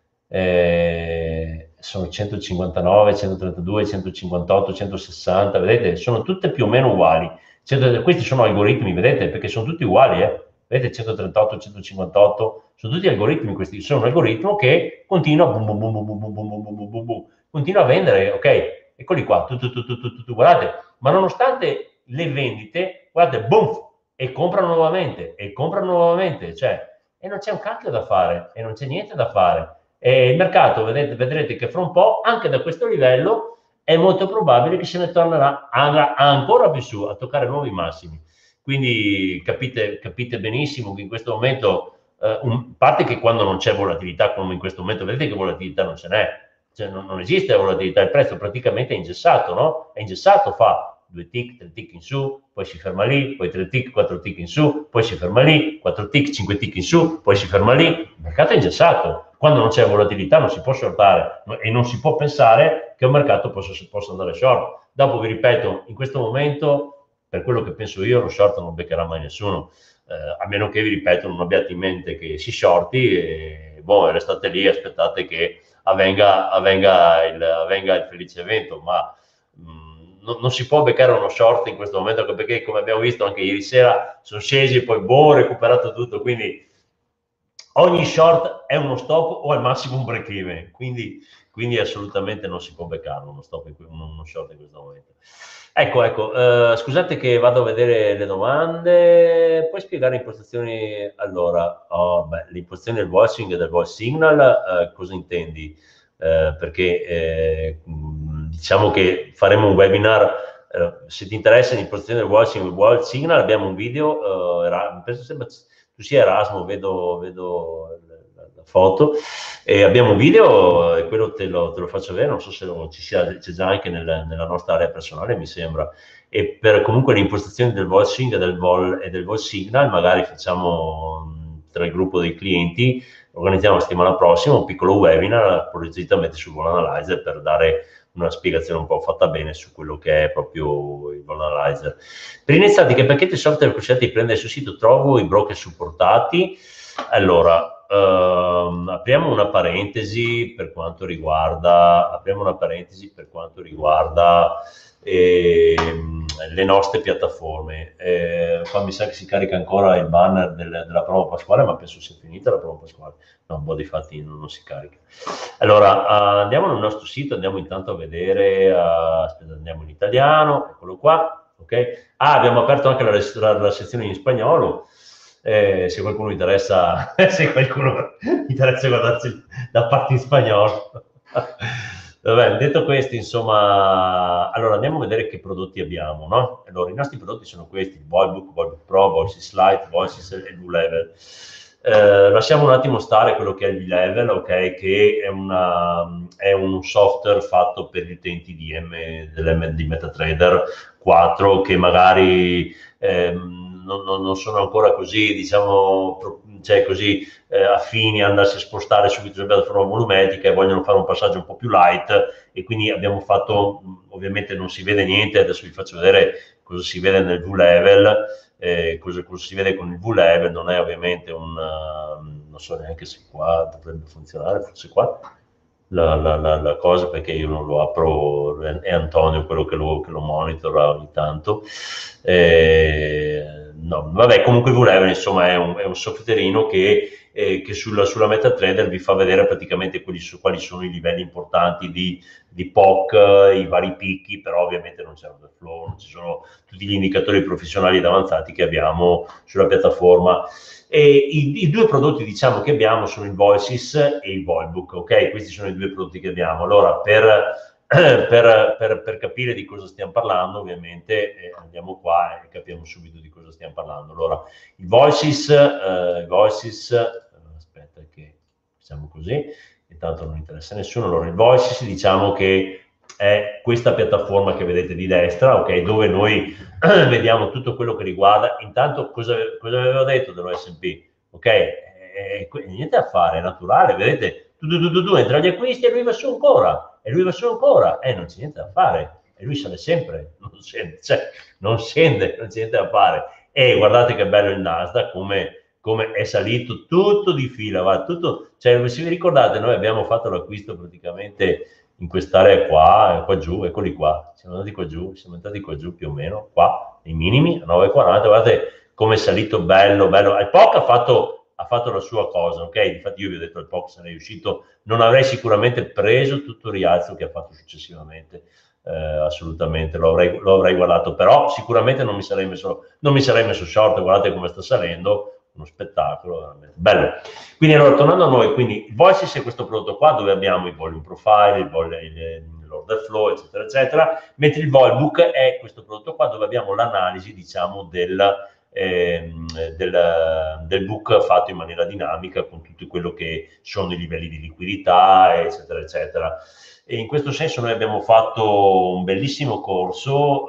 eh, sono centocinquantanove, centotrentadue, centocinquantotto, centosessanta, vedete, sono tutte più o meno uguali, cento, questi sono algoritmi, vedete, perché sono tutti uguali, eh? Vedete, centotrentotto, centocinquantotto, sono tutti algoritmi questi, sono un algoritmo che continua, boom, boom, boom, boom, boom, boom, boom, boom, boom, boom, continua a vendere, ok, eccoli qua, tu, tu, tu, tu, tu, tu, guardate, ma nonostante le vendite, guardate, boom, e comprano nuovamente, e comprano nuovamente, cioè, e non c'è un cacchio da fare, e non c'è niente da fare. E il mercato, vedete, vedrete che fra un po', anche da questo livello, è molto probabile che se ne tornerà, andrà ancora più su, a toccare nuovi massimi. Quindi capite, capite benissimo che in questo momento, eh, un, parte che quando non c'è volatilità, come in questo momento, vedete che volatilità non ce n'è, cioè non, non esiste volatilità, il prezzo praticamente è ingessato, no? È ingessato, fa due tick, tre tick in su, poi si ferma lì, poi tre tick, quattro tick in su, poi si ferma lì, quattro tick, cinque tick in su, poi si ferma lì. Il mercato è ingessato. Quando non c'è volatilità non si può shortare e non si può pensare che un mercato possa, possa andare short. Dopo vi ripeto, in questo momento, per quello che penso io, lo short non beccherà mai nessuno, eh, a meno che, vi ripeto, non abbiate in mente che si shorti e boh, restate lì e aspettate che avvenga, avvenga, il, avvenga il felice evento, ma mh, non, non si può beccare uno short in questo momento, perché come abbiamo visto anche ieri sera sono scesi e poi boh, recuperato tutto, quindi ogni short è uno stop o al massimo un break even, quindi, quindi assolutamente non si può beccare uno stop, uno short in questo momento. Ecco, ecco, eh, scusate che vado a vedere le domande. Puoi spiegare le impostazioni? Allora, oh, beh, le impostazioni del voicing e del voice signal, eh, cosa intendi? Eh, perché eh, diciamo che faremo un webinar, eh, se ti interessa l'impostazione del voicing e del voice signal, abbiamo un video, eh, penso sembra tu sia Erasmo, vedo, vedo la, la foto, e abbiamo un video e quello te lo, te lo faccio vedere, non so se lo, ci sia, c'è già anche nel, nella nostra area personale, mi sembra. E per comunque le impostazioni del voicing e del, vol, e del voice signal, magari facciamo tra il gruppo dei clienti, organizziamo la settimana prossima un piccolo webinar appositamente sul Vol Analyzer per dare una spiegazione un po' fatta bene su quello che è proprio il Vol Analyzer. Per iniziare, che pacchetti software consigliate di prendere sul sito? Trovo i broker supportati. Allora, ehm, apriamo una parentesi per quanto riguarda, apriamo una parentesi per quanto riguarda ehm, le nostre piattaforme. Eh, qua mi sa che si carica ancora il banner del, della prova pasquale, ma penso sia finita la prova pasquale. No, un po' di fatti non, non si carica. Allora, uh, andiamo nel nostro sito, andiamo intanto a vedere, uh, aspetta, andiamo in italiano, eccolo qua, ok? Ah, abbiamo aperto anche la, la, la sezione in spagnolo, eh, se qualcuno interessa, se qualcuno interessa guardarsi la parte in spagnolo. Vabbè, detto questo, insomma, allora andiamo a vedere che prodotti abbiamo, no? Allora, i nostri prodotti sono questi: il Voicebook, Voicebook Pro, Voices Lite, Voices e il V-Level. Eh, lasciamo un attimo stare quello che è il V-Level, ok? Che è, una, è un software fatto per gli utenti di, M, di MetaTrader quattro che magari ehm, non, non sono ancora così, diciamo, cioè così eh, affini a andarsi a spostare subito sulla piattaforma volumetrica e vogliono fare un passaggio un po' più light, e quindi abbiamo fatto, ovviamente non si vede niente, adesso vi faccio vedere cosa si vede nel V-Level. Eh, cosa, cosa si vede con il V-Level, non è ovviamente un, uh, non so neanche se qua dovrebbe funzionare, forse qua la, la, la, la cosa, perché io non lo apro, è Antonio quello che lo, che lo monitora ogni tanto. Eh, no, vabbè, comunque il V-Level insomma è un, è un softwareino che, eh, che sulla, sulla MetaTrader vi fa vedere praticamente quelli su, quali sono i livelli importanti di, di P O C, i vari picchi, però ovviamente non c'è order flow, non ci sono tutti gli indicatori professionali ed avanzati che abbiamo sulla piattaforma. E i, i due prodotti, diciamo, che abbiamo sono il Voices e il Voicebook, ok? Questi sono i due prodotti che abbiamo. Allora, per Per, per, per capire di cosa stiamo parlando, ovviamente eh, andiamo qua e capiamo subito di cosa stiamo parlando. Allora, il Voices, eh, il Voices eh, aspetta che facciamo così, intanto non interessa a nessuno. Allora, il Voices, diciamo che è questa piattaforma che vedete di destra, ok, dove noi vediamo tutto quello che riguarda. Intanto cosa, cosa avevo detto dello S and P, ok? Eh, niente da fare, è naturale, vedete, tu, tu, tu, tu, tu entra agli acquisti e lui va su ancora, e lui va su ancora, e eh, non c'è niente da fare, e lui sale sempre, non scende, cioè, non scende, non c'è niente da fare. E guardate che bello il Nasdaq, come, come è salito tutto di fila, va, tutto, cioè, se vi ricordate, noi abbiamo fatto l'acquisto praticamente in quest'area qua, qua giù, eccoli qua, siamo andati qua giù, siamo andati qua giù più o meno, qua, i minimi, a nove virgola quaranta, guardate come è salito bello, bello. Il P O C ha fatto ha fatto la sua cosa, ok? Infatti io vi ho detto il P O C se ne è uscito, non avrei sicuramente preso tutto il rialzo che ha fatto successivamente, eh, assolutamente, lo avrei, lo avrei guardato, però sicuramente non mi sarei messo, non mi sarei messo short, guardate come sta salendo, uno spettacolo, veramente bello. Quindi allora, tornando a noi, quindi il Voices è questo prodotto qua dove abbiamo il volume profile, il volume, l'order flow, eccetera, eccetera, mentre il Voicebook è questo prodotto qua dove abbiamo l'analisi, diciamo, del Eh, del, del book fatto in maniera dinamica con tutto quello che sono i livelli di liquidità, eccetera, eccetera. E in questo senso noi abbiamo fatto un bellissimo corso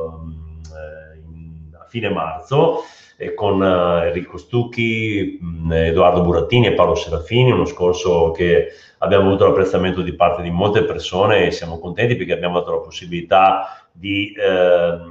eh, in, a fine marzo eh, con eh, Enrico Stucchi, mh, Edoardo Burattini e Paolo Serafini, uno scorso che abbiamo avuto l'apprezzamento di parte di molte persone e siamo contenti perché abbiamo avuto la possibilità di eh,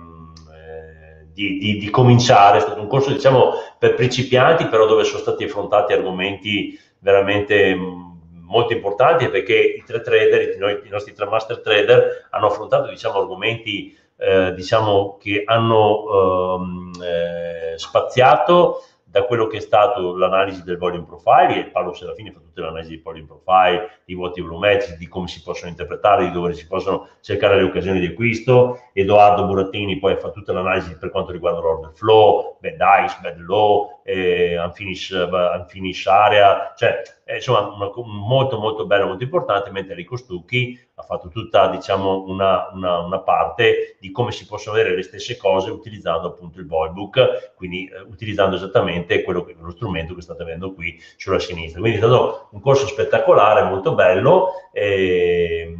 Di, di, di cominciare. È stato un corso, diciamo, per principianti, però dove sono stati affrontati argomenti veramente mh, molto importanti, perché i tre trader, i, noi, i nostri tre master trader hanno affrontato, diciamo, argomenti eh, diciamo, che hanno ehm, eh, spaziato da quello che è stato l'analisi del volume profile, e Paolo Serafini fa tutta l'analisi di volume profile, di vuoti volumetrici, di come si possono interpretare, di dove si possono cercare le occasioni di acquisto. Edoardo Burattini poi fa tutta l'analisi per quanto riguarda l'order flow, bad ice, bad low, eh, unfinish, unfinish area, cioè eh, insomma una, molto molto bello, molto importante, mentre Enrico Stucchi ha fatto tutta, diciamo, una, una, una parte di come si possono avere le stesse cose utilizzando appunto il Volbook, quindi eh, utilizzando esattamente quello che, lo strumento che state vedendo qui sulla sinistra. Quindi è stato un corso spettacolare, molto bello, eh,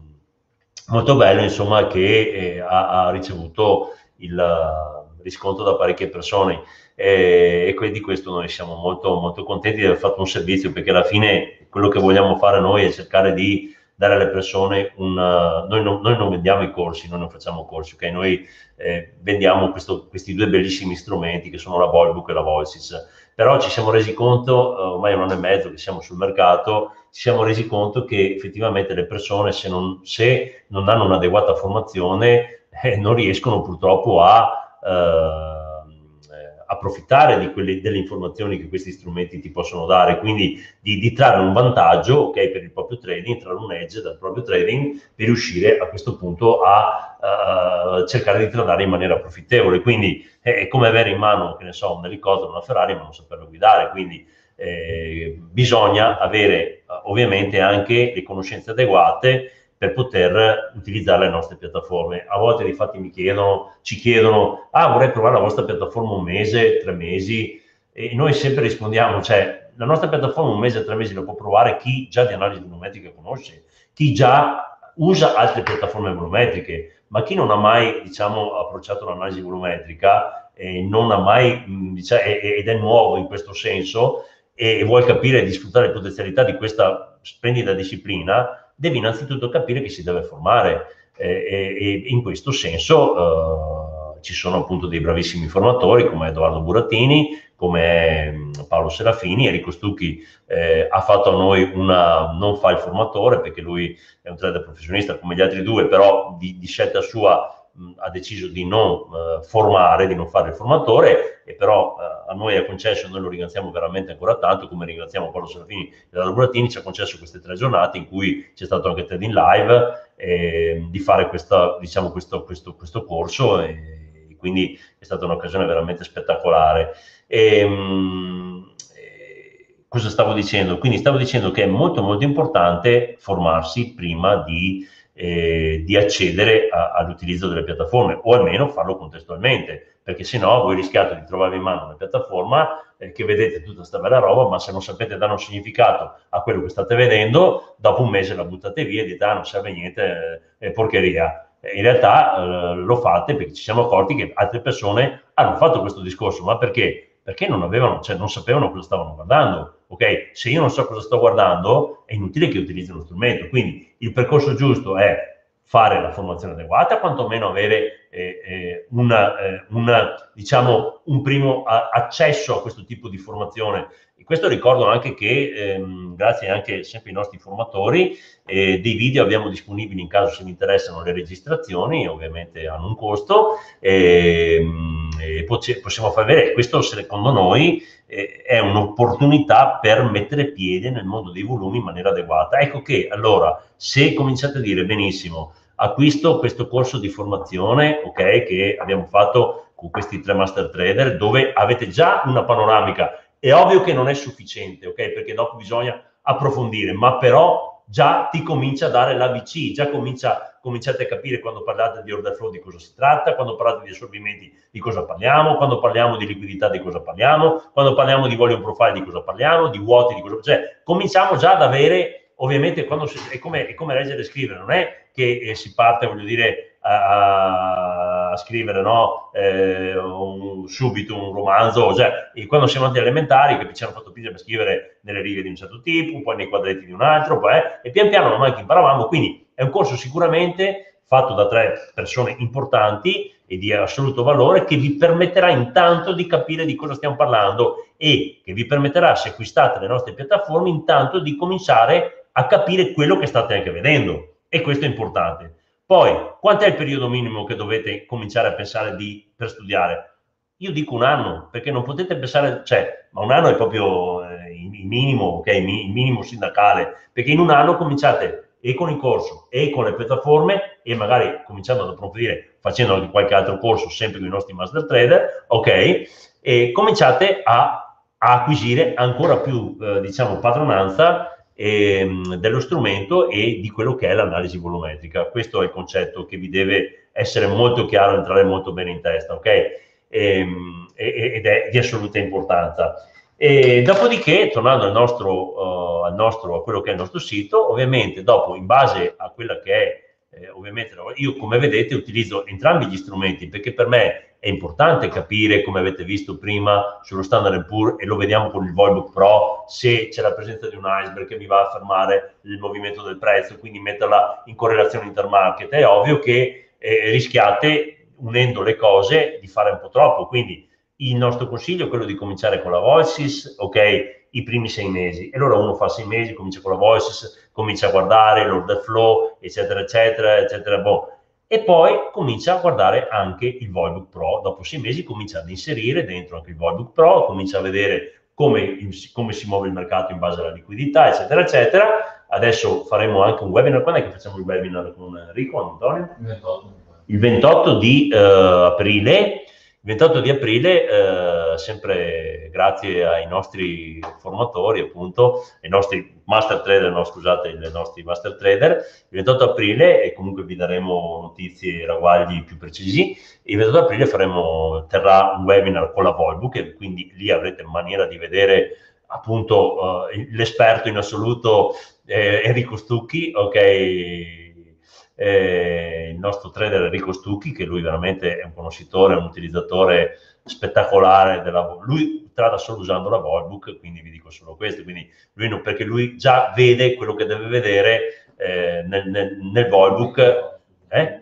molto bello, insomma, che eh, ha, ha ricevuto il riscontro da parecchie persone, eh, e quindi di questo noi siamo molto, molto contenti di aver fatto un servizio, perché alla fine quello che vogliamo fare noi è cercare di dare alle persone un... Noi non, noi non vendiamo i corsi, noi non facciamo corsi, ok? Noi eh, vendiamo questo, questi due bellissimi strumenti che sono la Volbook e la Voices, però ci siamo resi conto, eh, ormai un anno e mezzo che siamo sul mercato, ci siamo resi conto che effettivamente le persone, se non, se non hanno un'adeguata formazione, eh, non riescono purtroppo a eh, approfittare di quelle, delle informazioni che questi strumenti ti possono dare, quindi di, di trarre un vantaggio, ok, per il proprio trading, trarre un edge dal proprio trading per riuscire a questo punto a uh, cercare di tradare in maniera profittevole. Quindi è, è come avere in mano, che ne so, un elicottero, una Ferrari, ma non saperlo guidare. Quindi eh, bisogna avere uh, ovviamente anche le conoscenze adeguate per poter utilizzare le nostre piattaforme. A volte infatti mi chiedono, ci chiedono, ah, vorrei provare la vostra piattaforma un mese, tre mesi, e noi sempre rispondiamo, cioè, la nostra piattaforma un mese, tre mesi la può provare chi già di analisi volumetrica conosce, chi già usa altre piattaforme volumetriche, ma chi non ha mai, diciamo, approcciato l'analisi volumetrica, e non ha mai, diciamo, ed è nuovo in questo senso, e vuol capire e sfruttare le potenzialità di questa splendida disciplina, devi innanzitutto capire che si deve formare, eh, e, e in questo senso eh, ci sono appunto dei bravissimi formatori come Edoardo Burattini, come Paolo Serafini. Enrico Stucchi eh, ha fatto a noi una, non fa il formatore perché lui è un trader professionista come gli altri due, però di, di scelta sua mh, ha deciso di non uh, formare, di non fare il formatore, e però uh, a noi ha concesso, noi lo ringraziamo veramente ancora tanto, come ringraziamo Paolo Serafini e Edoardo Burattini, ci ha concesso queste tre giornate in cui c'è stato anche trading live, eh, di fare questa, diciamo, questo, questo, questo corso, e quindi è stata un'occasione veramente spettacolare. E, mh, eh, cosa stavo dicendo? Quindi stavo dicendo che è molto molto importante formarsi prima di, eh, di accedere all'utilizzo delle piattaforme, o almeno farlo contestualmente, perché se no voi rischiate di trovarvi in mano una piattaforma eh, che vedete tutta questa bella roba, ma se non sapete dare un significato a quello che state vedendo, dopo un mese la buttate via e dite ah, non serve niente, è porcheria. In realtà eh, lo fate perché ci siamo accorti che altre persone hanno fatto questo discorso, ma perché? Perché non avevano, cioè non sapevano cosa stavano guardando, ok? Se io non so cosa sto guardando, è inutile che utilizzi lo strumento. Quindi il percorso giusto è fare la formazione adeguata, quantomeno avere eh, eh, una, eh, una, diciamo, un primo a, accesso a questo tipo di formazione. E questo ricordo anche che, ehm, grazie anche sempre ai nostri formatori, eh, dei video abbiamo disponibili in caso se vi interessano le registrazioni, ovviamente hanno un costo, ehm, e possiamo far vedere. Questo secondo noi eh, è un'opportunità per mettere piede nel mondo dei volumi in maniera adeguata. Ecco che allora, se cominciate a dire benissimo, acquisto questo corso di formazione, ok, che abbiamo fatto con questi tre master trader, dove avete già una panoramica. È ovvio che non è sufficiente, ok, perché dopo bisogna approfondire, ma però già ti comincia a dare l'A B C, già comincia, cominciate a capire quando parlate di order flow di cosa si tratta, quando parlate di assorbimenti di cosa parliamo, quando parliamo di liquidità di cosa parliamo, quando parliamo di volume profile di cosa parliamo, di vuoti di cosa... Cioè, cominciamo già ad avere, ovviamente, quando si, è, come, è come leggere e scrivere, non è che eh, si parte, voglio dire, a, a scrivere, no? Eh, un, subito un romanzo, cioè, e quando siamo andati elementari, che ci hanno fatto piacere per scrivere nelle righe di un certo tipo, poi nei quadretti di un altro, poi, eh, e pian piano man mano che imparavamo. Quindi è un corso sicuramente fatto da tre persone importanti e di assoluto valore, che vi permetterà intanto di capire di cosa stiamo parlando, e che vi permetterà, se acquistate le nostre piattaforme, intanto di cominciare a capire quello che state anche vedendo, e questo è importante. Poi, quanto è il periodo minimo che dovete cominciare a pensare di, per studiare? io dico un anno, perché non potete pensare, cioè, ma un anno è proprio eh, il minimo, ok, il minimo sindacale, perché in un anno cominciate e con il corso e con le piattaforme e magari cominciando ad approfondire, facendo anche qualche altro corso, sempre con i nostri master trader, ok, e cominciate a, a acquisire ancora più, eh, diciamo, padronanza ehm, dello strumento e di quello che è l'analisi volumetrica. Questo è il concetto che vi deve essere molto chiaro, entrare molto bene in testa, ok? Ehm, ed è di assoluta importanza. E dopodiché, tornando al nostro, uh, al nostro, a quello che è il nostro sito, ovviamente dopo, in base a quella che è, eh, ovviamente, io come vedete utilizzo entrambi gli strumenti, perché per me è importante capire, come avete visto prima sullo Standard and Poor's, e lo vediamo con il Volbook Pro, se c'è la presenza di un iceberg che mi va a fermare il movimento del prezzo, quindi metterla in correlazione intermarket. È ovvio che eh, rischiate, unendo le cose, di fare un po' troppo, quindi il nostro consiglio è quello di cominciare con la Voices, ok, i primi sei mesi, e allora uno fa sei mesi, comincia con la Voices, comincia a guardare l'order flow, eccetera, eccetera, eccetera, boh. E poi comincia a guardare anche il Volbook Pro, dopo sei mesi comincia ad inserire dentro anche il Volbook Pro, comincia a vedere come, come si muove il mercato in base alla liquidità, eccetera, eccetera. Adesso faremo anche un webinar, quando è che facciamo il webinar con Enrico, Antonio? Il ventotto di uh, aprile. Il ventotto di aprile, eh, sempre grazie ai nostri formatori, appunto, ai nostri master trader, no scusate, i nostri master trader, il ventotto aprile, e comunque vi daremo notizie e ragguagli più precisi, il ventotto aprile faremo, terrà un webinar con la Volbook, e quindi lì avrete maniera di vedere appunto eh, l'esperto in assoluto eh, Enrico Stucchi, ok? Eh, il nostro trader Enrico Stucchi, che lui veramente è un conoscitore, un utilizzatore spettacolare della, lui trada solo usando la Volbook, quindi vi dico solo questo, quindi lui non, perché lui già vede quello che deve vedere eh, nel, nel, nel Volbook. Eh?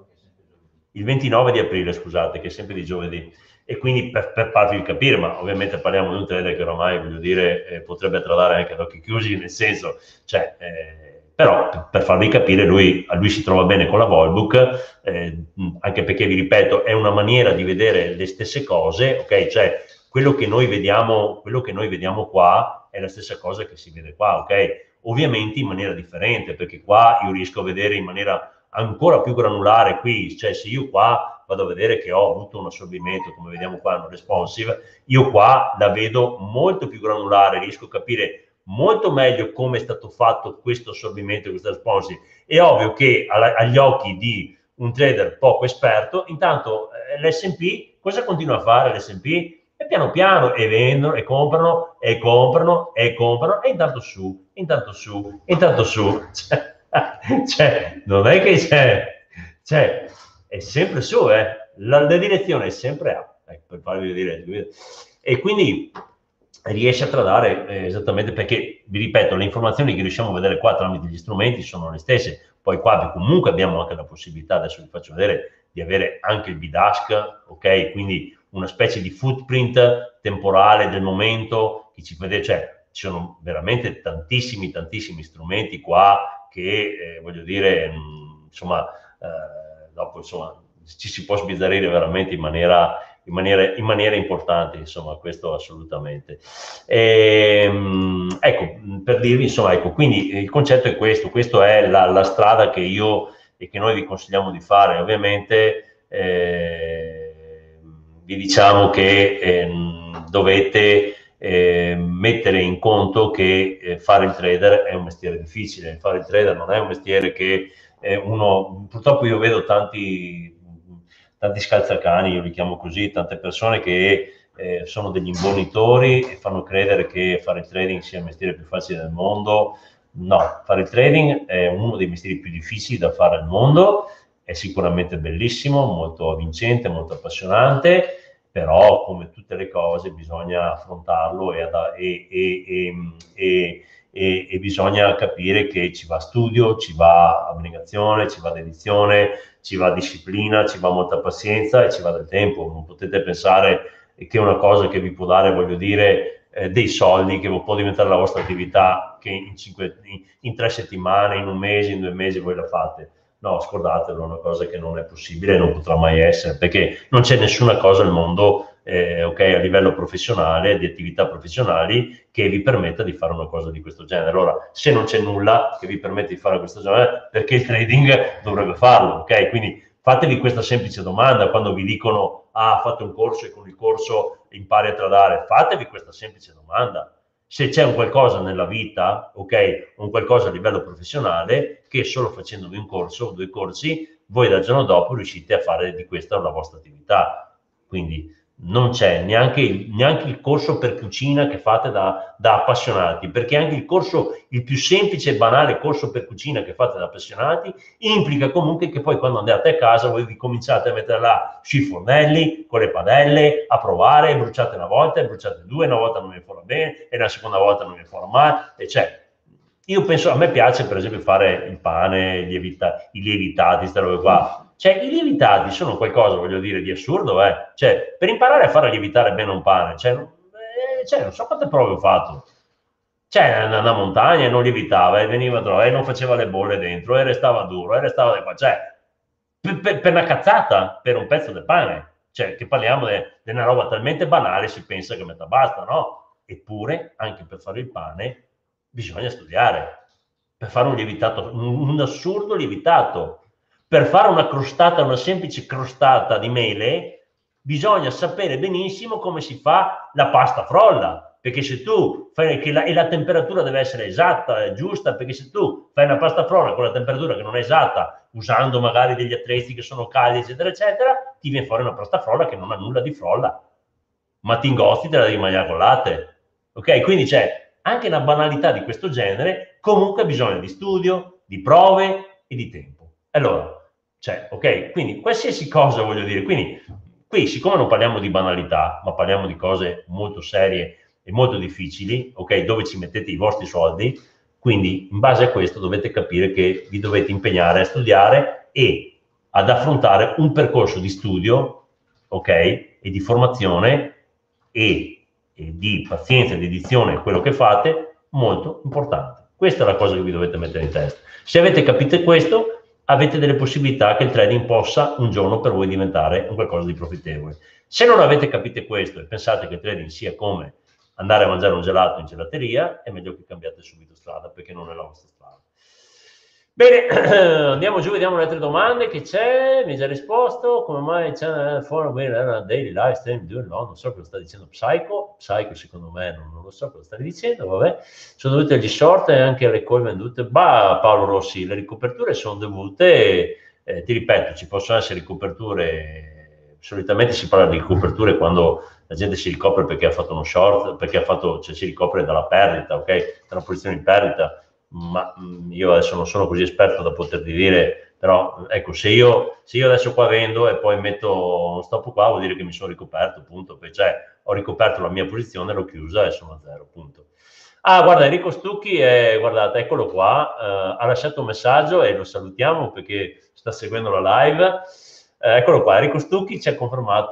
Il ventinove di aprile, scusate, che è sempre di giovedì, e quindi per, per farvi capire, ma ovviamente parliamo di un trader che ormai, voglio dire, eh, potrebbe tradare anche ad occhi chiusi, nel senso, cioè eh, però per farvi capire, lui, lui si trova bene con la Volbook, eh, anche perché, vi ripeto, è una maniera di vedere le stesse cose, ok? Cioè, quello che noi vediamo, quello che noi vediamo qua è la stessa cosa che si vede qua, ok? Ovviamente in maniera differente, perché qua io riesco a vedere in maniera ancora più granulare qui, cioè se io qua vado a vedere che ho avuto un assorbimento, come vediamo qua, non responsive, io qua la vedo molto più granulare, riesco a capire molto meglio come è stato fatto questo assorbimento, questa responsive. È ovvio che alla, agli occhi di un trader poco esperto, intanto eh, l'S and P, cosa continua a fare l'S and P? E piano piano, e vendono, e comprano, e comprano, e comprano, e intanto su, intanto su, intanto su. Cioè, cioè non è che c'è, cioè, è sempre su, eh. La, la direzione è sempre A, ecco, per farvi vedere. E quindi riesce a tradare eh, esattamente, perché, vi ripeto, le informazioni che riusciamo a vedere qua tramite gli strumenti sono le stesse. Poi qua comunque abbiamo anche la possibilità, adesso vi faccio vedere, di avere anche il B D A S C, ok? Quindi una specie di footprint temporale del momento che ci vede, cioè ci sono veramente tantissimi, tantissimi strumenti qua che, eh, voglio dire, mh, insomma, eh, dopo, insomma, ci si può sbizzarrire veramente in maniera, in maniera, in maniera importante, insomma, questo assolutamente. E, mh, ecco, per dirvi, insomma, ecco, quindi il concetto è questo, questa è la, la strada che io e che noi vi consigliamo di fare. Ovviamente eh, vi diciamo che eh, dovete eh, mettere in conto che eh, fare il trader è un mestiere difficile, fare il trader non è un mestiere che eh, uno, purtroppo io vedo tanti, tanti scalzacani, io li chiamo così, tante persone che eh, sono degli imbonitori e fanno credere che fare il trading sia il mestiere più facile del mondo. No, fare il trading è uno dei mestieri più difficili da fare al mondo, è sicuramente bellissimo, molto avvincente, molto appassionante, però come tutte le cose bisogna affrontarlo e, e, e, e, e, e bisogna capire che ci va studio, ci va abnegazione, ci va dedizione, ci va disciplina, ci va molta pazienza e ci va del tempo. Non potete pensare che è una cosa che vi può dare, voglio dire, eh, dei soldi, che può diventare la vostra attività, che in, cinque, in, in tre settimane, in un mese, in due mesi voi la fate. No, scordatelo, è una cosa che non è possibile e non potrà mai essere, perché non c'è nessuna cosa al mondo eh, ok, a livello professionale, di attività professionali, che vi permetta di fare una cosa di questo genere. Allora, se non c'è nulla che vi permette di fare questo genere, perché il trading dovrebbe farlo, ok? Quindi fatevi questa semplice domanda quando vi dicono ah, fate un corso e con il corso impari a tradare, fatevi questa semplice domanda. Se c'è un qualcosa nella vita, ok, un qualcosa a livello professionale, che solo facendovi un corso o due corsi, voi dal giorno dopo riuscite a fare di questa una vostra attività. Quindi non c'è neanche, neanche il corso per cucina che fate da, da appassionati, perché anche il corso, il più semplice e banale corso per cucina che fate da appassionati, implica comunque che poi quando andate a casa voi vi cominciate a mettere là sui fornelli, con le padelle, a provare, bruciate una volta, bruciate due, una volta non vi fuori bene, e la seconda volta non vi fuori male, e cioè, io penso, a me piace per esempio fare il pane, lievita, i lievitati, queste robe qua. Cioè, i lievitati sono qualcosa, voglio dire, di assurdo, eh. Cioè, per imparare a fare lievitare bene un pane, cioè, eh, cioè non so quante prove ho fatto. Cioè, una, una montagna e non lievitava, e veniva troppo, e non faceva le bolle dentro, e restava duro, e restava di qua. Cioè, per, per, per una cazzata, per un pezzo di pane. Cioè, che parliamo di una roba talmente banale, si pensa che metà basta, no? Eppure, anche per fare il pane, bisogna studiare. Per fare un lievitato, un, un assurdo lievitato. Per fare una crostata, una semplice crostata di mele, bisogna sapere benissimo come si fa la pasta frolla, perché se tu fai che la, e la temperatura deve essere esatta, giusta, perché se tu fai una pasta frolla con la temperatura che non è esatta, usando magari degli attrezzi che sono caldi, eccetera, eccetera, ti viene fuori una pasta frolla che non ha nulla di frolla, ma ti ingosti te la devi mangiare con latte, ok? Quindi c'è anche una banalità di questo genere, comunque ha bisogno di studio, di prove e di tempo. Allora, cioè, ok, quindi qualsiasi cosa voglio dire, quindi qui siccome non parliamo di banalità, ma parliamo di cose molto serie e molto difficili, ok, dove ci mettete i vostri soldi, quindi in base a questo dovete capire che vi dovete impegnare a studiare e ad affrontare un percorso di studio, ok, e di formazione e, e di pazienza e dedizione a quello che fate, molto importante. Questa è la cosa che vi dovete mettere in testa. Se avete capito questo, avete delle possibilità che il trading possa un giorno per voi diventare un qualcosa di profittevole. Se non avete capito questo e pensate che il trading sia come andare a mangiare un gelato in gelateria, è meglio che cambiate subito strada, perché non è la vostra strada. Bene, andiamo giù, vediamo le altre domande che c'è, mi ha già risposto, come mai c'è for daily live stream, no, non so cosa sta dicendo Psycho, Psycho secondo me non, non lo so cosa sta dicendo, vabbè, sono dovute agli short e anche alle call vendute, bah Paolo Rossi, le ricoperture sono dovute, eh, ti ripeto, ci possono essere ricoperture, solitamente si parla di ricoperture quando la gente si ricopre perché ha fatto uno short, perché ha fatto, cioè si ricopre dalla perdita, ok, da una posizione in perdita, ma io adesso non sono così esperto da poterti dire, però ecco, se io, se io adesso qua vendo e poi metto uno stop qua, vuol dire che mi sono ricoperto, punto, cioè ho ricoperto la mia posizione, l'ho chiusa e sono a zero, punto. Ah, guarda, Enrico Stucchi, eh, guardate, eccolo qua, eh, ha lasciato un messaggio e lo salutiamo perché sta seguendo la live, eh, eccolo qua, Enrico Stucchi ci ha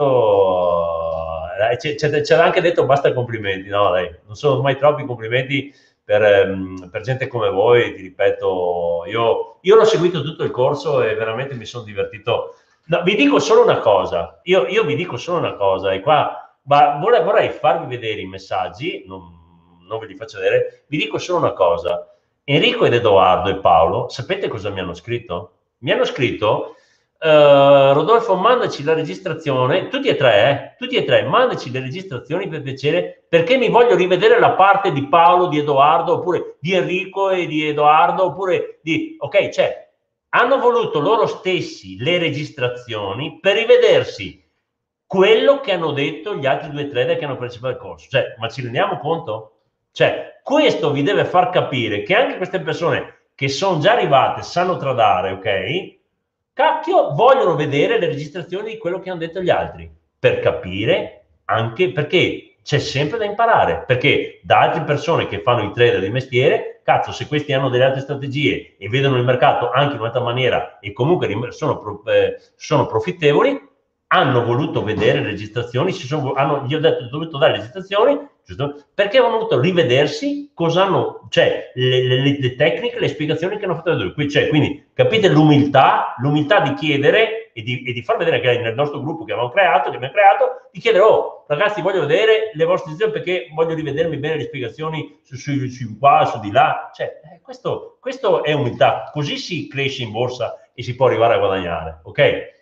confermato, eh, ci ha anche detto basta complimenti, no dai, non sono mai troppi complimenti, Per, per gente come voi, ti ripeto, io, io l'ho seguito tutto il corso e veramente mi sono divertito. No, vi dico solo una cosa, io, io vi dico solo una cosa, e qua ma vorrei, vorrei farvi vedere i messaggi, non, non ve li faccio vedere, vi dico solo una cosa, Enrico ed Edoardo e Paolo, sapete cosa mi hanno scritto? Mi hanno scritto, Uh, Rodolfo, mandaci la registrazione, tutti e tre, eh, tutti e tre, mandaci le registrazioni per piacere, perché mi voglio rivedere la parte di Paolo, di Edoardo, oppure di Enrico e di Edoardo, oppure di... Ok, cioè, hanno voluto loro stessi le registrazioni per rivedersi quello che hanno detto gli altri due trader che hanno partecipato al corso. Cioè, ma ci rendiamo conto? Cioè, questo vi deve far capire che anche queste persone che sono già arrivate, sanno tradare, ok? Cacchio, vogliono vedere le registrazioni di quello che hanno detto gli altri, per capire anche perché c'è sempre da imparare, perché da altre persone che fanno i trader di mestiere, cazzo, se questi hanno delle altre strategie e vedono il mercato anche in un'altra maniera e comunque sono, eh, sono profittevoli, hanno voluto vedere le registrazioni, si sono, hanno, gli ho detto, ho dovuto dare le registrazioni, giusto? Perché hanno voluto rivedersi cosa hanno, cioè le, le, le tecniche, le spiegazioni che hanno fatto vedere. Qui, cioè, quindi capite l'umiltà, l'umiltà di chiedere e di, e di far vedere che nel nostro gruppo che abbiamo creato, che abbiamo creato, di chiedere, oh, ragazzi, voglio vedere le vostre decisioni perché voglio rivedermi bene le spiegazioni su, su, su qua, su di là. Cioè, eh, questo, questo è umiltà, così si cresce in borsa e si può arrivare a guadagnare, ok?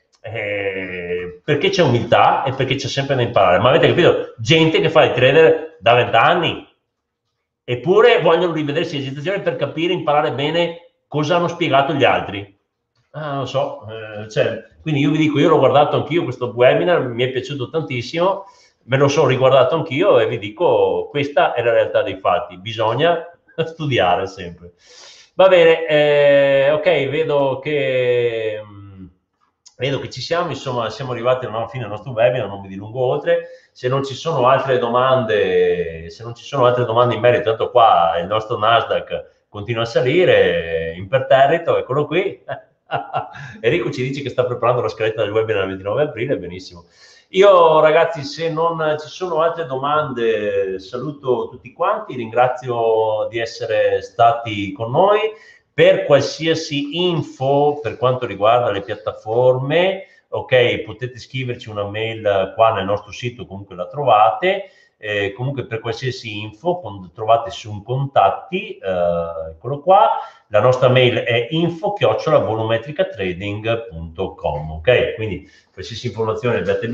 Eh, perché c'è umiltà e perché c'è sempre da imparare. Ma avete capito? Gente che fa il trader da vent'anni, eppure vogliono rivedersi le situazioni per capire, imparare bene cosa hanno spiegato gli altri. Ah, non lo so, eh, cioè, quindi io vi dico, io l'ho guardato anch'io questo webinar, mi è piaciuto tantissimo, me lo sono riguardato anch'io e vi dico, questa è la realtà dei fatti, bisogna studiare sempre. Va bene, eh, ok, vedo che, mh, vedo che ci siamo, insomma, siamo arrivati alla fine del nostro webinar, non mi dilungo oltre. Se non ci sono altre domande, se non ci sono altre domande in merito, tanto qua il nostro Nasdaq continua a salire, imperterrito, eccolo qui. Enrico ci dice che sta preparando la scaletta del webinar il ventinove aprile, benissimo. Io ragazzi, se non ci sono altre domande, saluto tutti quanti, ringrazio di essere stati con noi. Per qualsiasi info per quanto riguarda le piattaforme, ok, potete scriverci una mail qua nel nostro sito, comunque la trovate. Eh, comunque per qualsiasi info trovate su un contatti, eh, eccolo qua, la nostra mail è info chiocciola volumetricatrading punto com, ok? Quindi qualsiasi informazione abbiate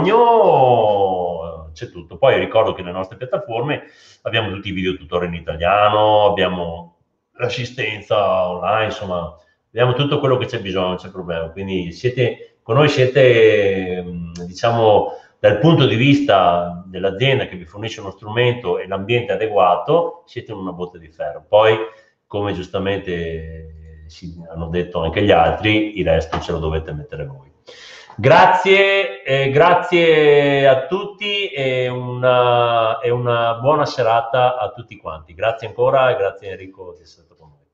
bisogno c'è tutto. Poi ricordo che nelle nostre piattaforme abbiamo tutti i video tutorial in italiano, abbiamo l'assistenza online, insomma abbiamo tutto quello che c'è bisogno, non c'è problema. Quindi siete, con noi siete, diciamo, dal punto di vista dell'azienda che vi fornisce uno strumento e l'ambiente adeguato, siete in una botte di ferro. Poi, come giustamente si hanno detto anche gli altri, il resto ce lo dovete mettere voi. Grazie, eh, grazie a tutti e una, e una buona serata a tutti quanti. Grazie ancora e grazie Enrico di essere stato con noi.